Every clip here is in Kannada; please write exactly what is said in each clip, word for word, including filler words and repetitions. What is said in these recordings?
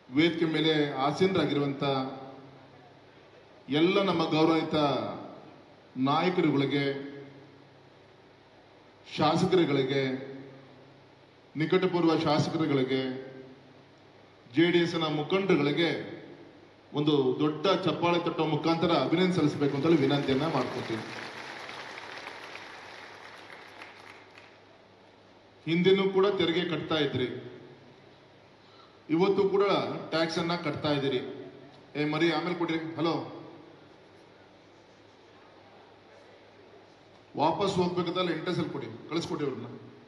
ವೇದಿಕೆ ಮೇಲೆ ಆಸೀನರಾಗಿರುವಂತ ಎಲ್ಲ ನಮ್ಮ ಗೌರವಿತ ನಾಯಕರುಗಳಿಗೆ, ಶಾಸಕರುಗಳಿಗೆ, ನಿಕಟಪೂರ್ವ ಶಾಸಕರುಗಳಿಗೆ, ಜೆಡಿಎಸ್ನ ಮುಖಂಡರುಗಳಿಗೆ ಒಂದು ದೊಡ್ಡ ಚಪ್ಪಾಳೆ ತಟ್ಟುವ ಮುಖಾಂತರ ಅಭಿನಂದನೆ ಸಲ್ಲಿಸಬೇಕು ಅಂತೇಳಿ ವಿನಂತಿಯನ್ನ ಮಾಡ್ಕೊತೀನಿ. ಹಿಂದೆನೂ ಕೂಡ ತೆರಿಗೆ ಕಟ್ತಾ ಇದ್ರಿ, ಇವತ್ತು ಕೂಡ ಟ್ಯಾಕ್ಸ್ ಅನ್ನ ಕಟ್ತಾ ಇದ್ದೀರಿ. ಏ ಮರಿ ಆಮೇಲೆ ಕೊಡ್ರಿ. ಹಲೋ, ವಾಪಸ್ ಹೋಗ್ಬೇಕಂತಲ್ಲ ಇಂಟ್ರೆಸ್ಟ್ ಕೊಡಿ, ಕಳಿಸ್ಕೊಡಿ ಅವ್ರನ್ನ.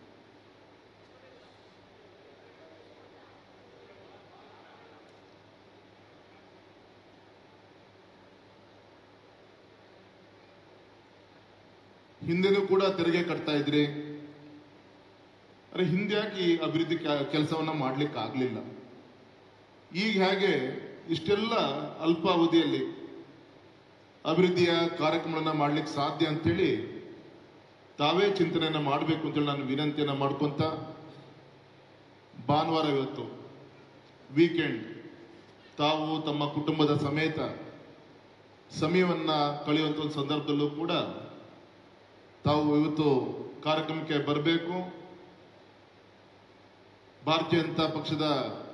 ಹಿಂದೆನೂ ಕೂಡ ತೆರಿಗೆ ಕಟ್ತಾ ಇದ್ರಿ. ಅರೆ ಹಿಂದೆ ಯಾಕೆ ಈ ಅಭಿವೃದ್ಧಿ ಕೆಲಸವನ್ನ ಮಾಡ್ಲಿಕ್ಕೆ ಆಗ್ಲಿಲ್ಲ? ಈಗ ಹೇಗೆ ಇಷ್ಟೆಲ್ಲ ಅಲ್ಪಾವಧಿಯಲ್ಲಿ ಅಭಿವೃದ್ಧಿಯ ಕಾರ್ಯಕ್ರಮಗಳನ್ನ ಮಾಡ್ಲಿಕ್ಕೆ ಸಾಧ್ಯ ಅಂತೇಳಿ ತಾವೇ ಚಿಂತನೆಯನ್ನ ಮಾಡಬೇಕು ಅಂತೇಳಿ ನಾನು ವಿನಂತಿಯನ್ನ ಮಾಡ್ಕೊಂತ, ಭಾನುವಾರ ಇವತ್ತು ವೀಕೆಂಡ್, ತಾವು ತಮ್ಮ ಕುಟುಂಬದ ಸಮೇತ ಸಮಯವನ್ನ ಕಳೆಯುವಂತ ಒಂದು ಸಂದರ್ಭದಲ್ಲೂ ಕೂಡ ತಾವು ಇವತ್ತು ಕಾರ್ಯಕ್ರಮಕ್ಕೆ ಬರಬೇಕು. ಭಾರತೀಯ ಜನತಾ ಪಕ್ಷದ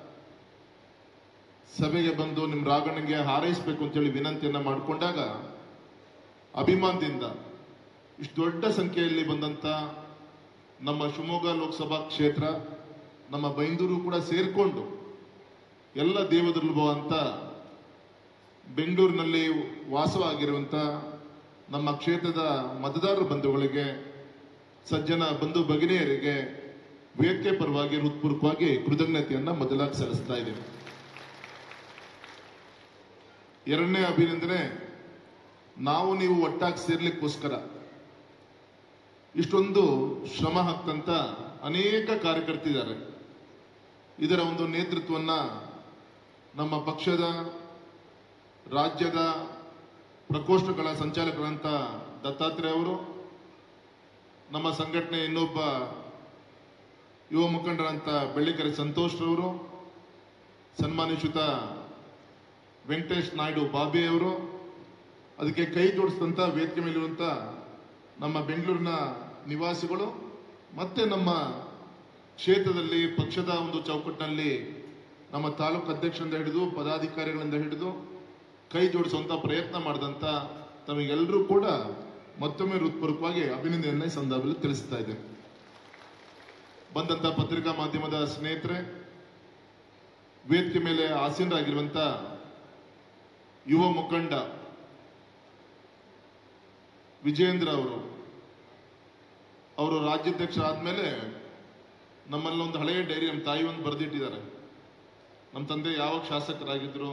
ಸಭೆಗೆ ಬಂದು ನಿಮ್ಮ ರಾಘಣ್ಣಗೆ ಹಾರೈಸಬೇಕು ಅಂತೇಳಿ ವಿನಂತಿಯನ್ನ ಮಾಡಿಕೊಂಡಾಗ ಅಭಿಮಾನದಿಂದ ಇಷ್ಟು ದೊಡ್ಡ ಸಂಖ್ಯೆಯಲ್ಲಿ ಬಂದಂತ ನಮ್ಮ ಶಿವಮೊಗ್ಗ ಲೋಕಸಭಾ ಕ್ಷೇತ್ರ, ನಮ್ಮ ಬೈಂದೂರು ಕೂಡ ಸೇರಿಕೊಂಡು ಎಲ್ಲ ದೇವದುರ್ಗ ಅಂತ ಬೆಂಗಳೂರಿನಲ್ಲಿ ವಾಸವಾಗಿರುವಂತ ನಮ್ಮ ಕ್ಷೇತ್ರದ ಮತದಾರರ ಬಂಧುಗಳಿಗೆ, ಸಜ್ಜನ ಬಂಧು ಭಗಿನಿಯರಿಗೆ ವೇದಿಕೆ ಪರವಾಗಿ ಹೃತ್ಪೂರ್ವಕವಾಗಿ ಕೃತಜ್ಞತೆಯನ್ನ ಮೊದಲಾಗಿ ಸಲ್ಲಿಸ್ತಾ ಇದ್ದೇವೆ. ಎರಡನೇ ಅಭಿನಂದನೆ, ನಾವು ನೀವು ಒಟ್ಟಾಗಿ ಸೇರ್ಲಿಕ್ಕೋಸ್ಕರ ಇಷ್ಟೊಂದು ಶ್ರಮ ಹಾಕ್ತಂತ ಅನೇಕ ಕಾರ್ಯಕರ್ತರಿದ್ದಾರೆ. ಇದರ ಒಂದು ನೇತೃತ್ವವನ್ನ ನಮ್ಮ ಪಕ್ಷದ ರಾಜ್ಯದ ಪ್ರಕೋಷ್ಠಗಳ ಸಂಚಾಲಕರಂತ ದತ್ತಾತ್ರೇಯ ಅವರು, ನಮ್ಮ ಸಂಘಟನೆ ಇನ್ನೊಬ್ಬ ಯುವ ಮುಖಂಡರಂತ ಬೆಳ್ಳಿಕೆರೆ ಸಂತೋಷ್ ರವರು, ಸನ್ಮಾನಿಸುತ್ತ ವೆಂಕಟೇಶ್ ನಾಯ್ಡು ಬಾಬಿ ಅವರು, ಅದಕ್ಕೆ ಕೈ ಜೋಡಿಸಿದಂತ ವೇದಿಕೆ ಮೇಲಿರುವಂತ ನಮ್ಮ ಬೆಂಗಳೂರಿನ ನಿವಾಸಿಗಳು, ಮತ್ತೆ ನಮ್ಮ ಕ್ಷೇತ್ರದಲ್ಲಿ ಪಕ್ಷದ ಒಂದು ಚೌಕಟ್ಟಿನಲ್ಲಿ ನಮ್ಮ ತಾಲೂಕು ಅಧ್ಯಕ್ಷರಿಂದ ಹಿಡಿದು ಪದಾಧಿಕಾರಿಗಳಿಂದ ಹಿಡಿದು ಕೈ ಜೋಡಿಸುವಂತ ಪ್ರಯತ್ನ ಮಾಡಿದಂತ ತಮಗೆಲ್ಲರೂ ಕೂಡ ಮತ್ತೊಮ್ಮೆ ಹೃತ್ಪೂರ್ವಕವಾಗಿ ಅಭಿನಂದನೆಯನ್ನ ಈ ಸಂದರ್ಭದಲ್ಲಿ ತಿಳಿಸ್ತಾ ಇದ್ದೇನೆ. ಬಂದಂತ ಪತ್ರಿಕಾ ಮಾಧ್ಯಮದ ಸ್ನೇಹಿತರೆ, ವೇದಿಕೆ ಮೇಲೆ ಆಸೀನರಾಗಿರುವಂತ ಯುವ ಮುಖಂಡ ವಿಜಯೇಂದ್ರ ಅವರು, ಅವರು ರಾಜ್ಯಾಧ್ಯಕ್ಷ ಆದ್ಮೇಲೆ ನಮ್ಮಲ್ಲಿ ಒಂದು ಹಳೆಯ ಡೈರಿ ನಮ್ಮ ತಾಯಿ ಒಂದು ಬರೆದಿಟ್ಟಿದ್ದಾರೆ. ನಮ್ಮ ತಂದೆ ಯಾವಾಗ ಶಾಸಕರಾಗಿದ್ರು,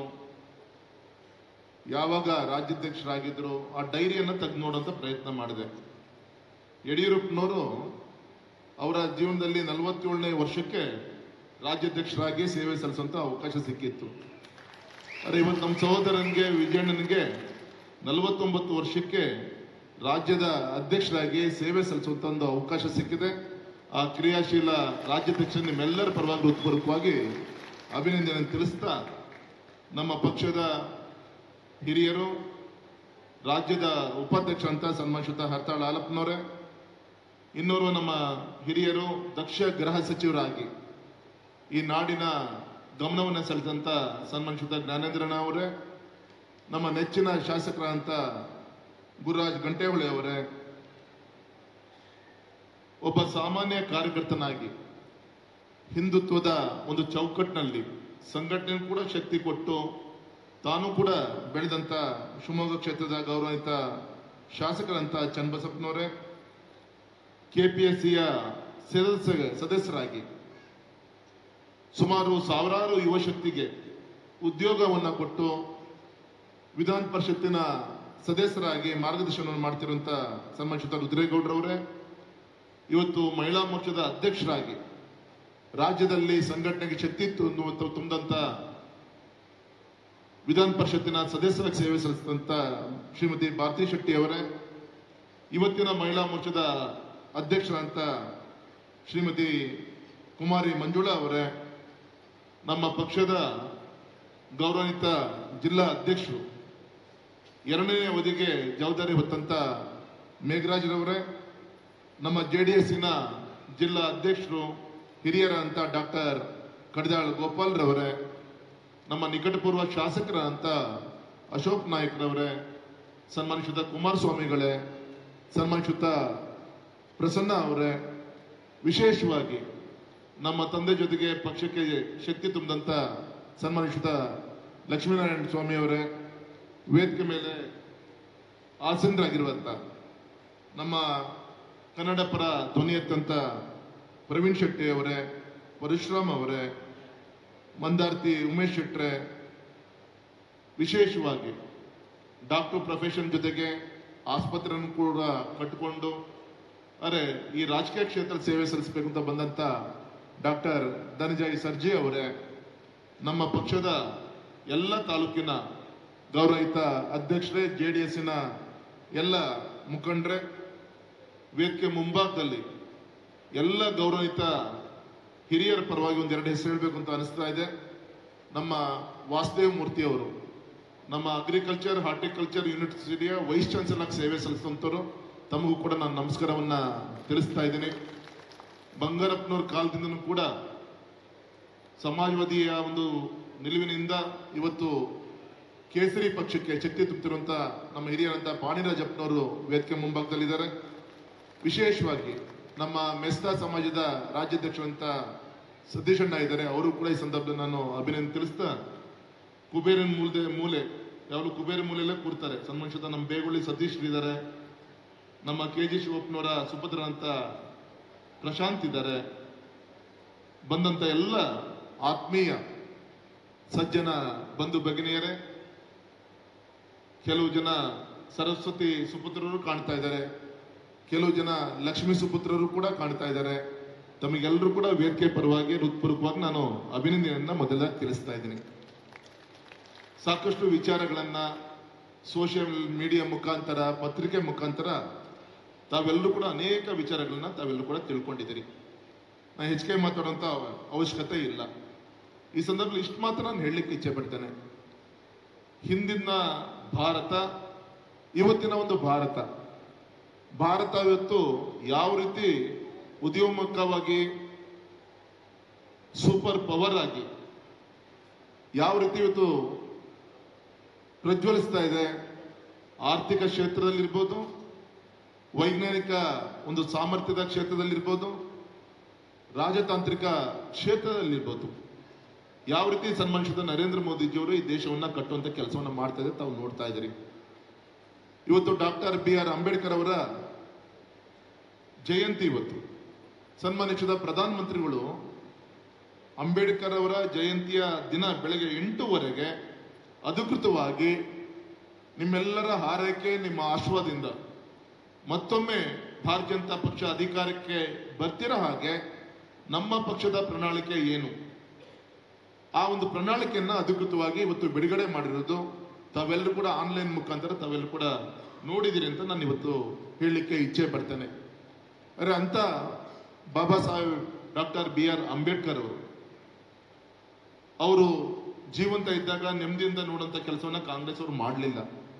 ಯಾವಾಗ ರಾಜ್ಯಾಧ್ಯಕ್ಷರಾಗಿದ್ರು, ಆ ಡೈರಿಯನ್ನ ತೆಗೆದು ನೋಡುವಂತ ಪ್ರಯತ್ನ ಮಾಡಿದೆ. ಯಡಿಯೂರಪ್ಪನವರು ಅವರ ಜೀವನದಲ್ಲಿ ನಲವತ್ತೇಳನೇ ವರ್ಷಕ್ಕೆ ರಾಜ್ಯಾಧ್ಯಕ್ಷರಾಗಿ ಸೇವೆ ಸಲ್ಲಿಸುವಂತ ಅವಕಾಶ ಸಿಕ್ಕಿತ್ತು. ಅರೆ ಇವತ್ತು ನಮ್ಮ ಸಹೋದರನಿಗೆ ವಿಜಯಣ್ಣನಿಗೆ ನಲವತ್ತೊಂಬತ್ತು ವರ್ಷಕ್ಕೆ ರಾಜ್ಯದ ಅಧ್ಯಕ್ಷರಾಗಿ ಸೇವೆ ಸಲ್ಲಿಸುವಂತ ಒಂದು ಅವಕಾಶ ಸಿಕ್ಕಿದೆ. ಆ ಕ್ರಿಯಾಶೀಲ ರಾಜ್ಯಾಧ್ಯಕ್ಷ ನಿಮ್ಮೆಲ್ಲರ ಪರವಾಗಿ ಹೃತ್ಪೂರ್ವಕವಾಗಿ ಅಭಿನಂದನೆ ತಿಳಿಸ್ತಾ, ನಮ್ಮ ಪಕ್ಷದ ಹಿರಿಯರು, ರಾಜ್ಯದ ಉಪಾಧ್ಯಕ್ಷ ಅಂತ ಸನ್ಮಾನಿಸುತ್ತ ಹರ್ತಾಳ್ ಹಾಲಪ್ಪನವರೇ, ಇನ್ನೋರ್ವ ನಮ್ಮ ಹಿರಿಯರು ದಕ್ಷ ಗೃಹ ಸಚಿವರಾಗಿ ಈ ನಾಡಿನ ಗಮನವನ್ನು ಸೆಳೆದಂತ ಸನ್ಮಾನಿಸುತ್ತ ಜ್ಞಾನೇಂದ್ರನ ಅವರೇ, ನಮ್ಮ ನೆಚ್ಚಿನ ಶಾಸಕರಂತ ಗುರುರಾಜ್ ಗಂಟೇಹೊಳೆ ಅವರೇ, ಒಬ್ಬ ಸಾಮಾನ್ಯ ಕಾರ್ಯಕರ್ತನಾಗಿ ಹಿಂದುತ್ವದ ಒಂದು ಚೌಕಟ್ಟಿನಲ್ಲಿ ಸಂಘಟನೆ ಕೂಡ ಶಕ್ತಿ ಕೊಟ್ಟು ತಾನು ಕೂಡ ಬೆಳೆದಂತ ಶಿವಮೊಗ್ಗ ಕ್ಷೇತ್ರದ ಗೌರವಿತ ಶಾಸಕರಂತ ಚನ್ನಬಸಪ್ಪನವರೇ, ಕೆಪಿಎಸ್ಸಿಯ ಸದಸ್ಯ ಸದಸ್ಯರಾಗಿ ಸುಮಾರು ಸಾವಿರಾರು ಯುವ ಶಕ್ತಿಗೆ ಉದ್ಯೋಗವನ್ನ ಕೊಟ್ಟು ವಿಧಾನ ಪರಿಷತ್ತಿನ ಸದಸ್ಯರಾಗಿ ಮಾರ್ಗದರ್ಶನವನ್ನು ಮಾಡ್ತಿರುವಂತ ಸನ್ಮಾನಿತ ರುದ್ರೇಗೌಡರವರೇ, ಇವತ್ತು ಮಹಿಳಾ ಮೋರ್ಚಾದ ಅಧ್ಯಕ್ಷರಾಗಿ ರಾಜ್ಯದಲ್ಲಿ ಸಂಘಟನೆಗೆ ಶಕ್ತಿ ತುಂಬಿದಂತ ವಿಧಾನ ಪರಿಷತ್ತಿನ ಸದಸ್ಯರಾಗಿ ಸೇವೆ ಸಲ್ಲಿಸಿದಂತ ಶ್ರೀಮತಿ ಭಾರತಿ ಶೆಟ್ಟಿ ಅವರೇ, ಇವತ್ತಿನ ಮಹಿಳಾ ಮೋರ್ಚಾದ ಅಧ್ಯಕ್ಷರಂತ ಶ್ರೀಮತಿ ಕುಮಾರಿ ಮಂಜುಳಾ ಅವರೇ, ನಮ್ಮ ಪಕ್ಷದ ಗೌರವಾನ್ವಿತ ಜಿಲ್ಲಾ ಅಧ್ಯಕ್ಷರು, ಎರಡನೇ ಅವಧಿಗೆ ಜವಾಬ್ದಾರಿ ಹೊತ್ತಂತ ಮೇಘರಾಜ್ರವರೇ, ನಮ್ಮ ಜೆ ಡಿ ಎಸ್ಸಿನ ಜಿಲ್ಲಾ ಅಧ್ಯಕ್ಷರು ಹಿರಿಯರಂತ ಡಾಕ್ಟರ್ ಕಡಿದಾಳ್ ಗೋಪಾಲ್ ರವರೇ, ನಮ್ಮ ನಿಕಟಪೂರ್ವ ಶಾಸಕರಂತ ಅಶೋಕ್ ನಾಯ್ಕರವರೇ, ಸನ್ಮಾನಿಸಿದ ಕುಮಾರಸ್ವಾಮಿಗಳೇ, ಸನ್ಮಾನಿಸಿದ ಪ್ರಸನ್ನ ಅವರೇ, ವಿಶೇಷವಾಗಿ ನಮ್ಮ ತಂದೆ ಜೊತೆಗೆ ಪಕ್ಷಕ್ಕೆ ಶಕ್ತಿ ತುಂಬಿದಂತ ಸನ್ಮಾನಿಸಿದ ಲಕ್ಷ್ಮೀನಾರಾಯಣ ಸ್ವಾಮಿ ಅವರೇ, ವೇದಿಕೆ ಮೇಲೆ ಆಸೀನರಾಗಿರುವಂತ ನಮ್ಮ ಕನ್ನಡ ಪರ ಧ್ವನಿ ಎತ್ತಂತ ಪ್ರವೀಣ್ ಶೆಟ್ಟಿ ಅವರೇ, ಪರಶುರಾಮ್ ಅವರೇ, ಮಂದಾರ್ತಿ ಉಮೇಶ್ ಶೆಟ್ರೆ, ವಿಶೇಷವಾಗಿ ಡಾಕ್ಟರ್ ಪ್ರೊಫೆಷನ್ ಜೊತೆಗೆ ಆಸ್ಪತ್ರೆಯನ್ನು ಕೂಡ ಕಟ್ಟಿಕೊಂಡು ಅರೆ ಈ ರಾಜಕೀಯ ಕ್ಷೇತ್ರ ಸೇವೆ ಸಲ್ಲಿಸಬೇಕು ಅಂತ ಬಂದಂತ ಡಾಕ್ಟರ್ ಧನಂಜಯ ಸರ್ಜಿ ಅವರೇ, ನಮ್ಮ ಪಕ್ಷದ ಎಲ್ಲ ತಾಲೂಕಿನ ಗೌರವಿತ ಅಧ್ಯಕ್ಷರೇ, ಜೆ ಡಿ ಎಸ್ಸಿನ ಎಲ್ಲ ಮುಖಂಡರೇ, ವೇದಿಕೆ ಮುಂಭಾಗದಲ್ಲಿ ಎಲ್ಲ ಗೌರವಿತ ಹಿರಿಯರ ಪರವಾಗಿ ಒಂದೆರಡು ಹೆಸರು ಹೇಳಬೇಕು ಅಂತ ಅನಿಸ್ತಾ ಇದೆ. ನಮ್ಮ ವಾಸುದೇವ್ ಮೂರ್ತಿ ಅವರು ನಮ್ಮ ಅಗ್ರಿಕಲ್ಚರ್ ಹಾರ್ಟಿಕಲ್ಚರ್ ಯೂನಿವರ್ಸಿಟಿಯ ವೈಸ್ ಚಾನ್ಸಲರ್ ಸೇವೆ ಸಲ್ಲಿಸುವಂತವರು, ತಮಗೂ ಕೂಡ ನಾನು ನಮಸ್ಕಾರವನ್ನ ತಿಳಿಸ್ತಾ ಇದ್ದೀನಿ. ಬಂಗಾರಪ್ಪನವ್ರ ಕಾಲದಿಂದನೂ ಕೂಡ ಸಮಾಜವಾದಿಯ ಒಂದು ನಿಲುವಿನಿಂದ ಇವತ್ತು ಕೇಸರಿ ಪಕ್ಷಕ್ಕೆ ಶಕ್ತಿ ತುಂಬುತ್ತಿರುವಂತ ನಮ್ಮ ಹಿರಿಯರಂತ ಪಾಣಿರಾಜಪ್ಪನವರು ವೇದಿಕೆ ಮುಂಭಾಗದಲ್ಲಿದ್ದಾರೆ. ವಿಶೇಷವಾಗಿ ನಮ್ಮ ಮೆಸ್ತಾ ಸಮಾಜದ ರಾಜ್ಯಾಧ್ಯಕ್ಷರಂತ ಸತೀಶಣ್ಣ ಇದ್ದಾರೆ, ಅವರು ಕೂಡ ಈ ಸಂದರ್ಭದಲ್ಲಿ ನಾನು ಅಭಿನಂದನೆ ತಿಳಿಸ್ತಾ, ಕುಬೇರನ್ ಮೂಲೆ ಮೂಲೆ ಯಾವಾಗಲೂ ಕುಬೇರ ಮೂಲೆಯಲ್ಲೇ ಕೂರ್ತಾರೆ, ಸನ್ಮಾನಿಸಿದ ನಮ್ಮ ಬೇಗುಳ್ಳಿ ಸತೀಶ್ ಇದ್ದಾರೆ, ನಮ್ಮ ಕೆ ಜಿ ಶಿವಪ್ಪನವರ ಸುಪುತ್ರ ಅಂತ ಪ್ರಶಾಂತ್ ಇದ್ದಾರೆ, ಬಂದಂತ ಎಲ್ಲ ಆತ್ಮೀಯ ಸಜ್ಜನ ಬಂಧು ಭಗಿನಿಯರೇ, ಕೆಲವು ಜನ ಸರಸ್ವತಿ ಸುಪುತ್ರರು ಕಾಣ್ತಾ ಇದ್ದಾರೆ, ಕೆಲವು ಜನ ಲಕ್ಷ್ಮೀ ಸುಪುತ್ರರು ಕೂಡ ಕಾಣ್ತಾ ಇದ್ದಾರೆ. ತಮಗೆಲ್ಲರೂ ಕೂಡ ವೇದಿಕೆ ಪರವಾಗಿ ಹೃತ್ಪೂರ್ವಕವಾಗಿ ನಾನು ಅಭಿನಂದನೆಯನ್ನ ಮೊದಲಾಗಿ ತಿಳಿಸ್ತಾ ಇದ್ದೀನಿ. ಸಾಕಷ್ಟು ವಿಚಾರಗಳನ್ನ ಸೋಷಿಯಲ್ ಮೀಡಿಯಾ ಮುಖಾಂತರ, ಪತ್ರಿಕೆ ಮುಖಾಂತರ ತಾವೆಲ್ಲರೂ ಕೂಡ ಅನೇಕ ವಿಚಾರಗಳನ್ನ ತಾವೆಲ್ಲರೂ ಕೂಡ ತಿಳ್ಕೊಂಡಿದ್ದೀರಿ. ನಾನು ಹೆಚ್ಚಿಗೆ ಮಾತಾಡುವಂತ ಅವಶ್ಯಕತೆ ಇಲ್ಲ. ಈ ಸಂದರ್ಭದಲ್ಲಿ ಇಷ್ಟು ಮಾತ್ರ ನಾನು ಹೇಳಲಿಕ್ಕೆ ಇಚ್ಛೆ ಪಡ್ತೇನೆ. ಹಿಂದಿನ ಭಾರತ, ಇವತ್ತಿನ ಒಂದು ಭಾರತ ಭಾರತ ಇವತ್ತು ಯಾವ ರೀತಿ ಉದ್ಯೋನ್ಮುಖವಾಗಿ ಸೂಪರ್ ಪವರ್ ಆಗಿ ಯಾವ ರೀತಿ ಇವತ್ತು ಪ್ರಜ್ವಲಿಸ್ತಾ ಇದೆ, ಆರ್ಥಿಕ ಕ್ಷೇತ್ರದಲ್ಲಿರ್ಬೋದು, ವೈಜ್ಞಾನಿಕ ಒಂದು ಸಾಮರ್ಥ್ಯದ ಕ್ಷೇತ್ರದಲ್ಲಿರ್ಬೋದು, ರಾಜತಾಂತ್ರಿಕ ಕ್ಷೇತ್ರದಲ್ಲಿರ್ಬೋದು, ಯಾವ ರೀತಿ ಸನ್ಮಾನಿಸಿದ ನರೇಂದ್ರ ಮೋದಿಜಿಯವರು ಈ ದೇಶವನ್ನ ಕಟ್ಟುವಂತ ಕೆಲಸವನ್ನ ಮಾಡ್ತಾ ಇದ್ದಾರೆ, ತಾವು ನೋಡ್ತಾ ಇದ್ದೀರಿ. ಇವತ್ತು ಡಾಕ್ಟರ್ ಬಿ ಆರ್ ಅಂಬೇಡ್ಕರ್ ಅವರ ಜಯಂತಿ. ಇವತ್ತು ಸನ್ಮಾನಿಸಿದ ಪ್ರಧಾನಮಂತ್ರಿಗಳು ಅಂಬೇಡ್ಕರ್ ಅವರ ಜಯಂತಿಯ ದಿನ ಬೆಳಗ್ಗೆ ಎಂಟುವರೆಗೆ ಅಧಿಕೃತವಾಗಿ ನಿಮ್ಮೆಲ್ಲರ ಹಾರೈಕೆ, ನಿಮ್ಮ ಆಶೀರ್ವಾದದಿಂದ ಮತ್ತೊಮ್ಮೆ ಭಾರತೀಯ ಜನತಾ ಪಕ್ಷ ಅಧಿಕಾರಕ್ಕೆ ಬರ್ತಿರೋ ಹಾಗೆ ನಮ್ಮ ಪಕ್ಷದ ಪ್ರಣಾಳಿಕೆ ಏನು, ಆ ಒಂದು ಪ್ರಣಾಳಿಕೆಯನ್ನ ಅಧಿಕೃತವಾಗಿ ಇವತ್ತು ಬಿಡುಗಡೆ ಮಾಡಿರೋದು ತಾವೆಲ್ಲರೂ ಕೂಡ ಆನ್ಲೈನ್ ಮುಖಾಂತರ ತಾವೆಲ್ಲರೂ ಕೂಡ ನೋಡಿದಿರಿ ಅಂತ ನಾನು ಇವತ್ತು ಹೇಳಲಿಕ್ಕೆ ಇಚ್ಛೆ ಪಡ್ತೇನೆ. ಅರೆ ಅಂತ Baba Saheb doctor B R Ambedkar ಅವರು ಅವರು ಜೀವಂತ ಇದ್ದಾಗ ನೆಮ್ಮದಿಯಿಂದ ನೋಡುವಂತ ಕೆಲಸವನ್ನ ಕಾಂಗ್ರೆಸ್ ಅವರು ಮಾಡಲಿಲ್ಲ.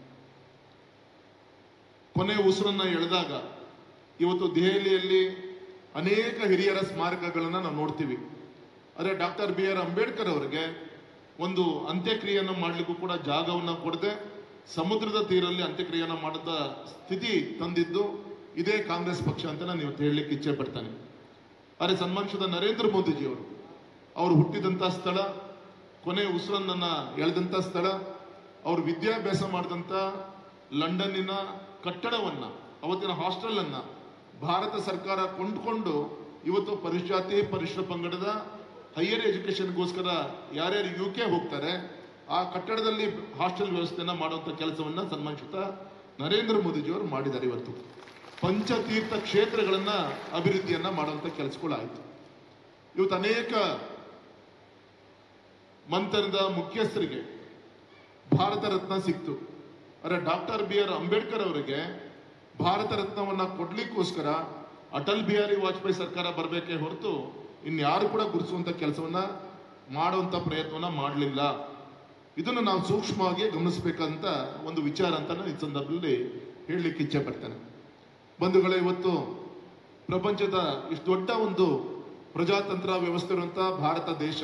ಕೊನೆ ಉಸಿರನ್ನ ಎಳೆದಾಗ ಇವತ್ತು ದೆಹಲಿಯಲ್ಲಿ ಅನೇಕ ಹಿರಿಯರ ಸ್ಮಾರಕಗಳನ್ನ ನಾವು ನೋಡ್ತೀವಿ. ಆದರೆ ಡಾಕ್ಟರ್ ಬಿ ಆರ್ ಅಂಬೇಡ್ಕರ್ ಅವರಿಗೆ ಒಂದು ಅಂತ್ಯಕ್ರಿಯೆಯನ್ನು ಮಾಡಲಿಕ್ಕೂ ಕೂಡ ಜಾಗವನ್ನ ಕೊಡದೆ ಸಮುದ್ರದ ತೀರಲ್ಲಿ ಅಂತ್ಯಕ್ರಿಯೆಯನ್ನು ಮಾಡಿದ ಸ್ಥಿತಿ ತಂದಿದ್ದು ಇದೇ ಕಾಂಗ್ರೆಸ್ ಪಕ್ಷ ಅಂತ ನಾನು ಇವತ್ತು ಹೇಳಲಿಕ್ಕೆ ಇಚ್ಛೆ ಪಡ್ತಾನೆ. ಆದರೆ ಸನ್ಮಾನಿಸಿದ ನರೇಂದ್ರ ಮೋದಿಜಿಯವರು ಅವರು ಹುಟ್ಟಿದಂತ ಸ್ಥಳ, ಕೊನೆ ಉಸಿರನ್ನ ಎಳೆದಂತ ಸ್ಥಳ, ಅವರು ವಿದ್ಯಾಭ್ಯಾಸ ಮಾಡಿದಂತ ಲಂಡನ್ನಿನ ಕಟ್ಟಡವನ್ನ, ಅವತ್ತಿನ ಹಾಸ್ಟೆಲ್ ಅನ್ನ ಭಾರತ ಸರ್ಕಾರ ಕೊಂಡುಕೊಂಡು ಇವತ್ತು ಪರಿಶಾತಿ ಪರಿಶಿಷ್ಟ ಪಂಗಡದ ಹೈಯರ್ ಎಜುಕೇಶನ್ಗೋಸ್ಕರ ಯಾರ್ಯಾರು ಯು ಕೆ ಹೋಗ್ತಾರೆ ಆ ಕಟ್ಟಡದಲ್ಲಿ ಹಾಸ್ಟೆಲ್ ವ್ಯವಸ್ಥೆಯನ್ನ ಮಾಡುವಂತ ಕೆಲಸವನ್ನ ಸನ್ಮಾನಿಸಿದ ನರೇಂದ್ರ ಮೋದಿಜಿಯವರು ಮಾಡಿದ್ದಾರೆ. ಇವತ್ತು ಪಂಚತೀರ್ಥ ಕ್ಷೇತ್ರಗಳನ್ನ ಅಭಿವೃದ್ಧಿಯನ್ನ ಮಾಡುವಂತ ಕೆಲಸಗಳಾಯ್ತು. ಇವತ್ತು ಅನೇಕ ಮಂತ್ರದ ಮುಖ್ಯಸ್ಥರಿಗೆ ಭಾರತ ರತ್ನ ಸಿಕ್ತು. ಆದರೆ ಡಾಕ್ಟರ್ ಬಿ ಆರ್ ಅಂಬೇಡ್ಕರ್ ಅವರಿಗೆ ಭಾರತ ರತ್ನವನ್ನ ಕೊಡ್ಲಿಕ್ಕೋಸ್ಕರ ಅಟಲ್ ಬಿಹಾರಿ ವಾಜಪೇಯಿ ಸರ್ಕಾರ ಬರಬೇಕೇ ಹೊರತು ಇನ್ಯಾರು ಕೂಡ ಗುರುತಿಸುವಂತ ಕೆಲಸವನ್ನ ಮಾಡುವಂತ ಪ್ರಯತ್ನವನ್ನ ಮಾಡಲಿಲ್ಲ. ಇದನ್ನು ನಾವು ಸೂಕ್ಷ್ಮವಾಗಿ ಗಮನಿಸಬೇಕಂತ ಒಂದು ವಿಚಾರ ಅಂತ ನಾನು ಈ ಸಂದರ್ಭದಲ್ಲಿ ಹೇಳಲಿಕ್ಕೆ ಇಚ್ಛೆ ಪಡ್ತೇನೆ. ಬಂಧುಗಳೇ, ಇವತ್ತು ಪ್ರಪಂಚದ ಇಷ್ಟು ದೊಡ್ಡ ಒಂದು ಪ್ರಜಾತಂತ್ರ ವ್ಯವಸ್ಥೆ ಇರುವಂತಹ ಭಾರತ ದೇಶ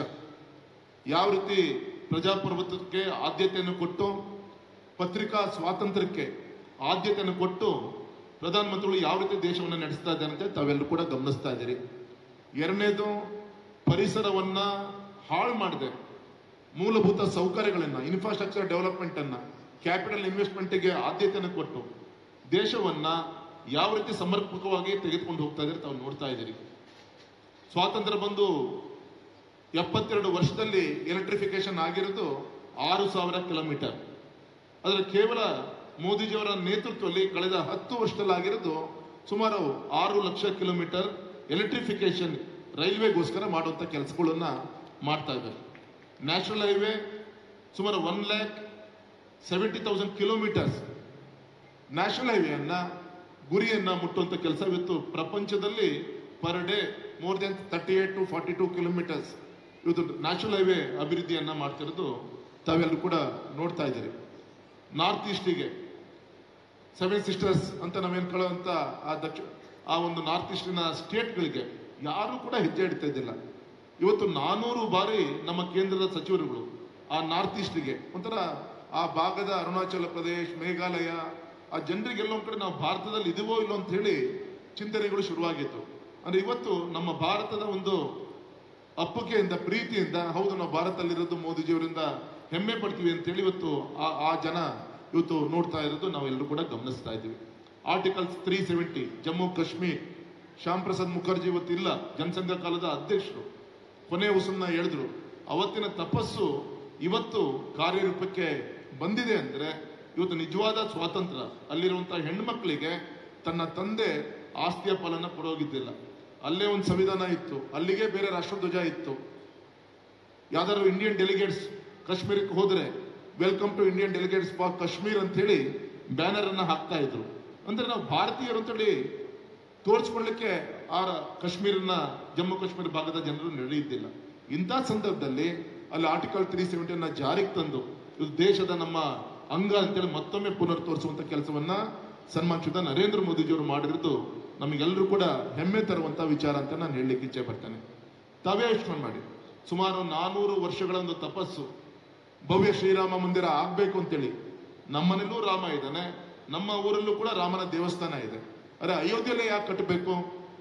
ಯಾವ ರೀತಿ ಪ್ರಜಾಪ್ರಭುತ್ವಕ್ಕೆ ಆದ್ಯತೆಯನ್ನು ಕೊಟ್ಟು, ಪತ್ರಿಕಾ ಸ್ವಾತಂತ್ರ್ಯಕ್ಕೆ ಆದ್ಯತೆಯನ್ನು ಕೊಟ್ಟು ಪ್ರಧಾನಮಂತ್ರಿಗಳು ಯಾವ ರೀತಿ ದೇಶವನ್ನು ನಡೆಸ್ತಾ ಇದ್ದಾರೆ ಅಂತ ತಾವೆಲ್ಲರೂ ಕೂಡ ಗಮನಿಸ್ತಾ ಇದ್ದೀರಿ. ಎರಡನೇದು, ಪರಿಸರವನ್ನ ಹಾಳು ಮಾಡದೆ ಮೂಲಭೂತ ಸೌಕರ್ಯಗಳನ್ನ, ಇನ್ಫ್ರಾಸ್ಟ್ರಕ್ಚರ್ ಡೆವಲಪ್ಮೆಂಟ್ ಅನ್ನ, ಕ್ಯಾಪಿಟಲ್ ಇನ್ವೆಸ್ಟ್ಮೆಂಟ್ಗೆ ಆದ್ಯತೆಯನ್ನು ಕೊಟ್ಟು ದೇಶವನ್ನ ಯಾವ ರೀತಿ ಸಮರ್ಪಕವಾಗಿ ತೆಗೆದುಕೊಂಡು ಹೋಗ್ತಾ ಇದ್ದಾರೆ ತಾವು ನೋಡ್ತಾ ಇದ್ದೀರಿ. ಸ್ವಾತಂತ್ರ್ಯ ಬಂದು ಎಪ್ಪತ್ತೆರಡು ವರ್ಷದಲ್ಲಿ ಎಲೆಕ್ಟ್ರಿಫಿಕೇಶನ್ ಆಗಿರೋದು ಆರು ಸಾವಿರ ಕಿಲೋಮೀಟರ್. ಆದರೆ ಕೇವಲ ಮೋದಿಜಿಯವರ ನೇತೃತ್ವದಲ್ಲಿ ಕಳೆದ ಹತ್ತು ವರ್ಷದಲ್ಲಿ ಆಗಿರೋದು ಸುಮಾರು ಆರು ಲಕ್ಷ ಕಿಲೋಮೀಟರ್ ಎಲೆಕ್ಟ್ರಿಫಿಕೇಶನ್ ರೈಲ್ವೆಗೋಸ್ಕರ ಮಾಡುವಂತ ಕೆಲಸಗಳನ್ನ ಮಾಡ್ತಾ ಇದ್ದಾರೆ. ನ್ಯಾಷನಲ್ ಹೈವೇ ಸುಮಾರು one lakh seventy thousand kilometres national ಹೈವೇಯನ್ನ ಗುರಿಯನ್ನ ಮುಟ್ಟುವಂತ ಕೆಲಸ ಇವತ್ತು ಪ್ರಪಂಚದಲ್ಲಿ per day more than thirty eight to forty two kilometres ಇವತ್ತು ನ್ಯಾಷನಲ್ ಹೈವೇ ಅಭಿವೃದ್ಧಿಯನ್ನ ಮಾಡ್ತಿರೋದು ತಾವೆಲ್ಲರೂ ಕೂಡ ನೋಡ್ತಾ ಇದ್ದೀರಿ. ನಾರ್ತ್ ಈಸ್ಟಿಗೆ ಸೆವೆನ್ ಸಿಸ್ಟರ್ಸ್ ಅಂತ ನಾವೇನ್ ಕೇಳುವಂತ ಆ ದಕ್ಷಿಣ ಆ ಒಂದು ನಾರ್ತ್ ಈಸ್ಟಿನ ಸ್ಟೇಟ್ಗಳಿಗೆ ಯಾರು ಕೂಡ ಹೆಜ್ಜೆ ಇಡ್ತಾ ಇದ್ದಿಲ್ಲ. ಇವತ್ತು ನಾನೂರು ಬಾರಿ ನಮ್ಮ ಕೇಂದ್ರದ ಸಚಿವರುಗಳು ಆ ನಾರ್ತ್ ಈಸ್ಟ್ಗೆ ಒಂಥರ ಆ ಭಾಗದ ಅರುಣಾಚಲ ಪ್ರದೇಶ್, ಮೇಘಾಲಯ ಆ ಜನರಿಗೆಲ್ಲ ಒಂದ್ ಕಡೆ ನಾವು ಭಾರತದಲ್ಲಿ ಇದೀವೋ ಇಲ್ಲೋ ಅಂತ ಹೇಳಿ ಚಿಂತನೆಗಳು ಶುರುವಾಗಿತ್ತು. ಅಂದ್ರೆ ಇವತ್ತು ನಮ್ಮ ಭಾರತದ ಒಂದು ಅಪ್ಪುಗೆಯಿಂದ, ಪ್ರೀತಿಯಿಂದ, ಹೌದು ನಾವು ಭಾರತದಲ್ಲಿರೋದು ಮೋದಿಜಿಯವರಿಂದ ಹೆಮ್ಮೆ ಪಡ್ತೀವಿ ಅಂತ ಹೇಳಿ ಇವತ್ತು ಆ ಆ ಜನ ಇವತ್ತು ನೋಡ್ತಾ ಇರೋದು ನಾವೆಲ್ಲರೂ ಕೂಡ ಗಮನಿಸ್ತಾ ಇದ್ದೀವಿ. Article three seventy Jammu Kashmir, Shyam Prasad Mukherjee ಇವತ್ತಿಲ್ಲ, ಜನಸಂಘ ಕಾಲದ ಅಧ್ಯಕ್ಷರು, ಕೊನೆ ಉಸಿರನ್ನ ಹೇಳಿದ್ರು. ಅವತ್ತಿನ ತಪಸ್ಸು ಇವತ್ತು ಕಾರ್ಯರೂಪಕ್ಕೆ ಬಂದಿದೆ ಅಂದ್ರೆ ಇವತ್ತು ನಿಜವಾದ ಸ್ವಾತಂತ್ರ್ಯ ಅಲ್ಲಿರುವಂತಹ ಹೆಣ್ಮಕ್ಳಿಗೆ ತನ್ನ ತಂದೆ ಆಸ್ತಿಯ ಪಾಲನ ಕೊಡೋಗಿದ್ದಿಲ್ಲ. ಅಲ್ಲೇ ಒಂದು ಸಂವಿಧಾನ ಇತ್ತು, ಅಲ್ಲಿಗೆ ಬೇರೆ ರಾಷ್ಟ್ರಧ್ವಜ ಇತ್ತು. ಯಾವ್ದಾದ್ರು ಇಂಡಿಯನ್ ಡೆಲಿಗೇಟ್ಸ್ ಕಾಶ್ಮೀರಕ್ಕೆ ಹೋದ್ರೆ welcome to Indian delegates for Kashmir ಅಂತ ಹೇಳಿ ಬ್ಯಾನರ್ ಅನ್ನ ಹಾಕ್ತಾ ಇದ್ರು. ಅಂದ್ರೆ ನಾವು ಭಾರತೀಯರು ಅಂತೇಳಿ ತೋರಿಸ್ಕೊಳ್ಳಿಕ್ಕೆ ಆ ಕಾಶ್ಮೀರನ, ಜಮ್ಮು ಕಾಶ್ಮೀರ ಭಾಗದ ಜನರು ನಡೆಯುತ್ತಿಲ್ಲ. ಇಂಥ ಸಂದರ್ಭದಲ್ಲಿ ಅಲ್ಲಿ ಆರ್ಟಿಕಲ್ ತ್ರೀ ಸೆವೆಂಟಿಯನ್ನ ಜಾರಿಗೆ ತಂದು ಇದು ದೇಶದ ನಮ್ಮ ಅಂಗ ಅಂತೇಳಿ ಮತ್ತೊಮ್ಮೆ ಪುನರ್ ತೋರಿಸುವಂತ ಕೆಲಸವನ್ನ ಸನ್ಮಾನಿಸಿದ ನರೇಂದ್ರ ಮೋದಿಜಿಯವರು ಮಾಡಿರೋದು ನಮಗೆಲ್ಲರೂ ಕೂಡ ಹೆಮ್ಮೆ ತರುವಂತ ವಿಚಾರ ಅಂತ ನಾನು ಹೇಳಲಿಕ್ಕೆ ಇಚ್ಛೆ ಪಡ್ತೇನೆ. ತಾವೇ ಯೋಚನೆ ಮಾಡಿ, ಸುಮಾರು ನಾನೂರು ವರ್ಷಗಳ ಒಂದು ತಪಸ್ಸು, ಭವ್ಯ ಶ್ರೀರಾಮ ಮಂದಿರ ಆಗ್ಬೇಕು ಅಂತೇಳಿ. ನಮ್ಮನೆಲ್ಲೂ ರಾಮ ಇದ್ದಾನೆ, ನಮ್ಮ ಊರಲ್ಲೂ ಕೂಡ ರಾಮನ ದೇವಸ್ಥಾನ ಇದೆ. ಅರೆ ಅಯೋಧ್ಯೆಯಲ್ಲೇ ಯಾಕೆ ಕಟ್ಟಬೇಕು?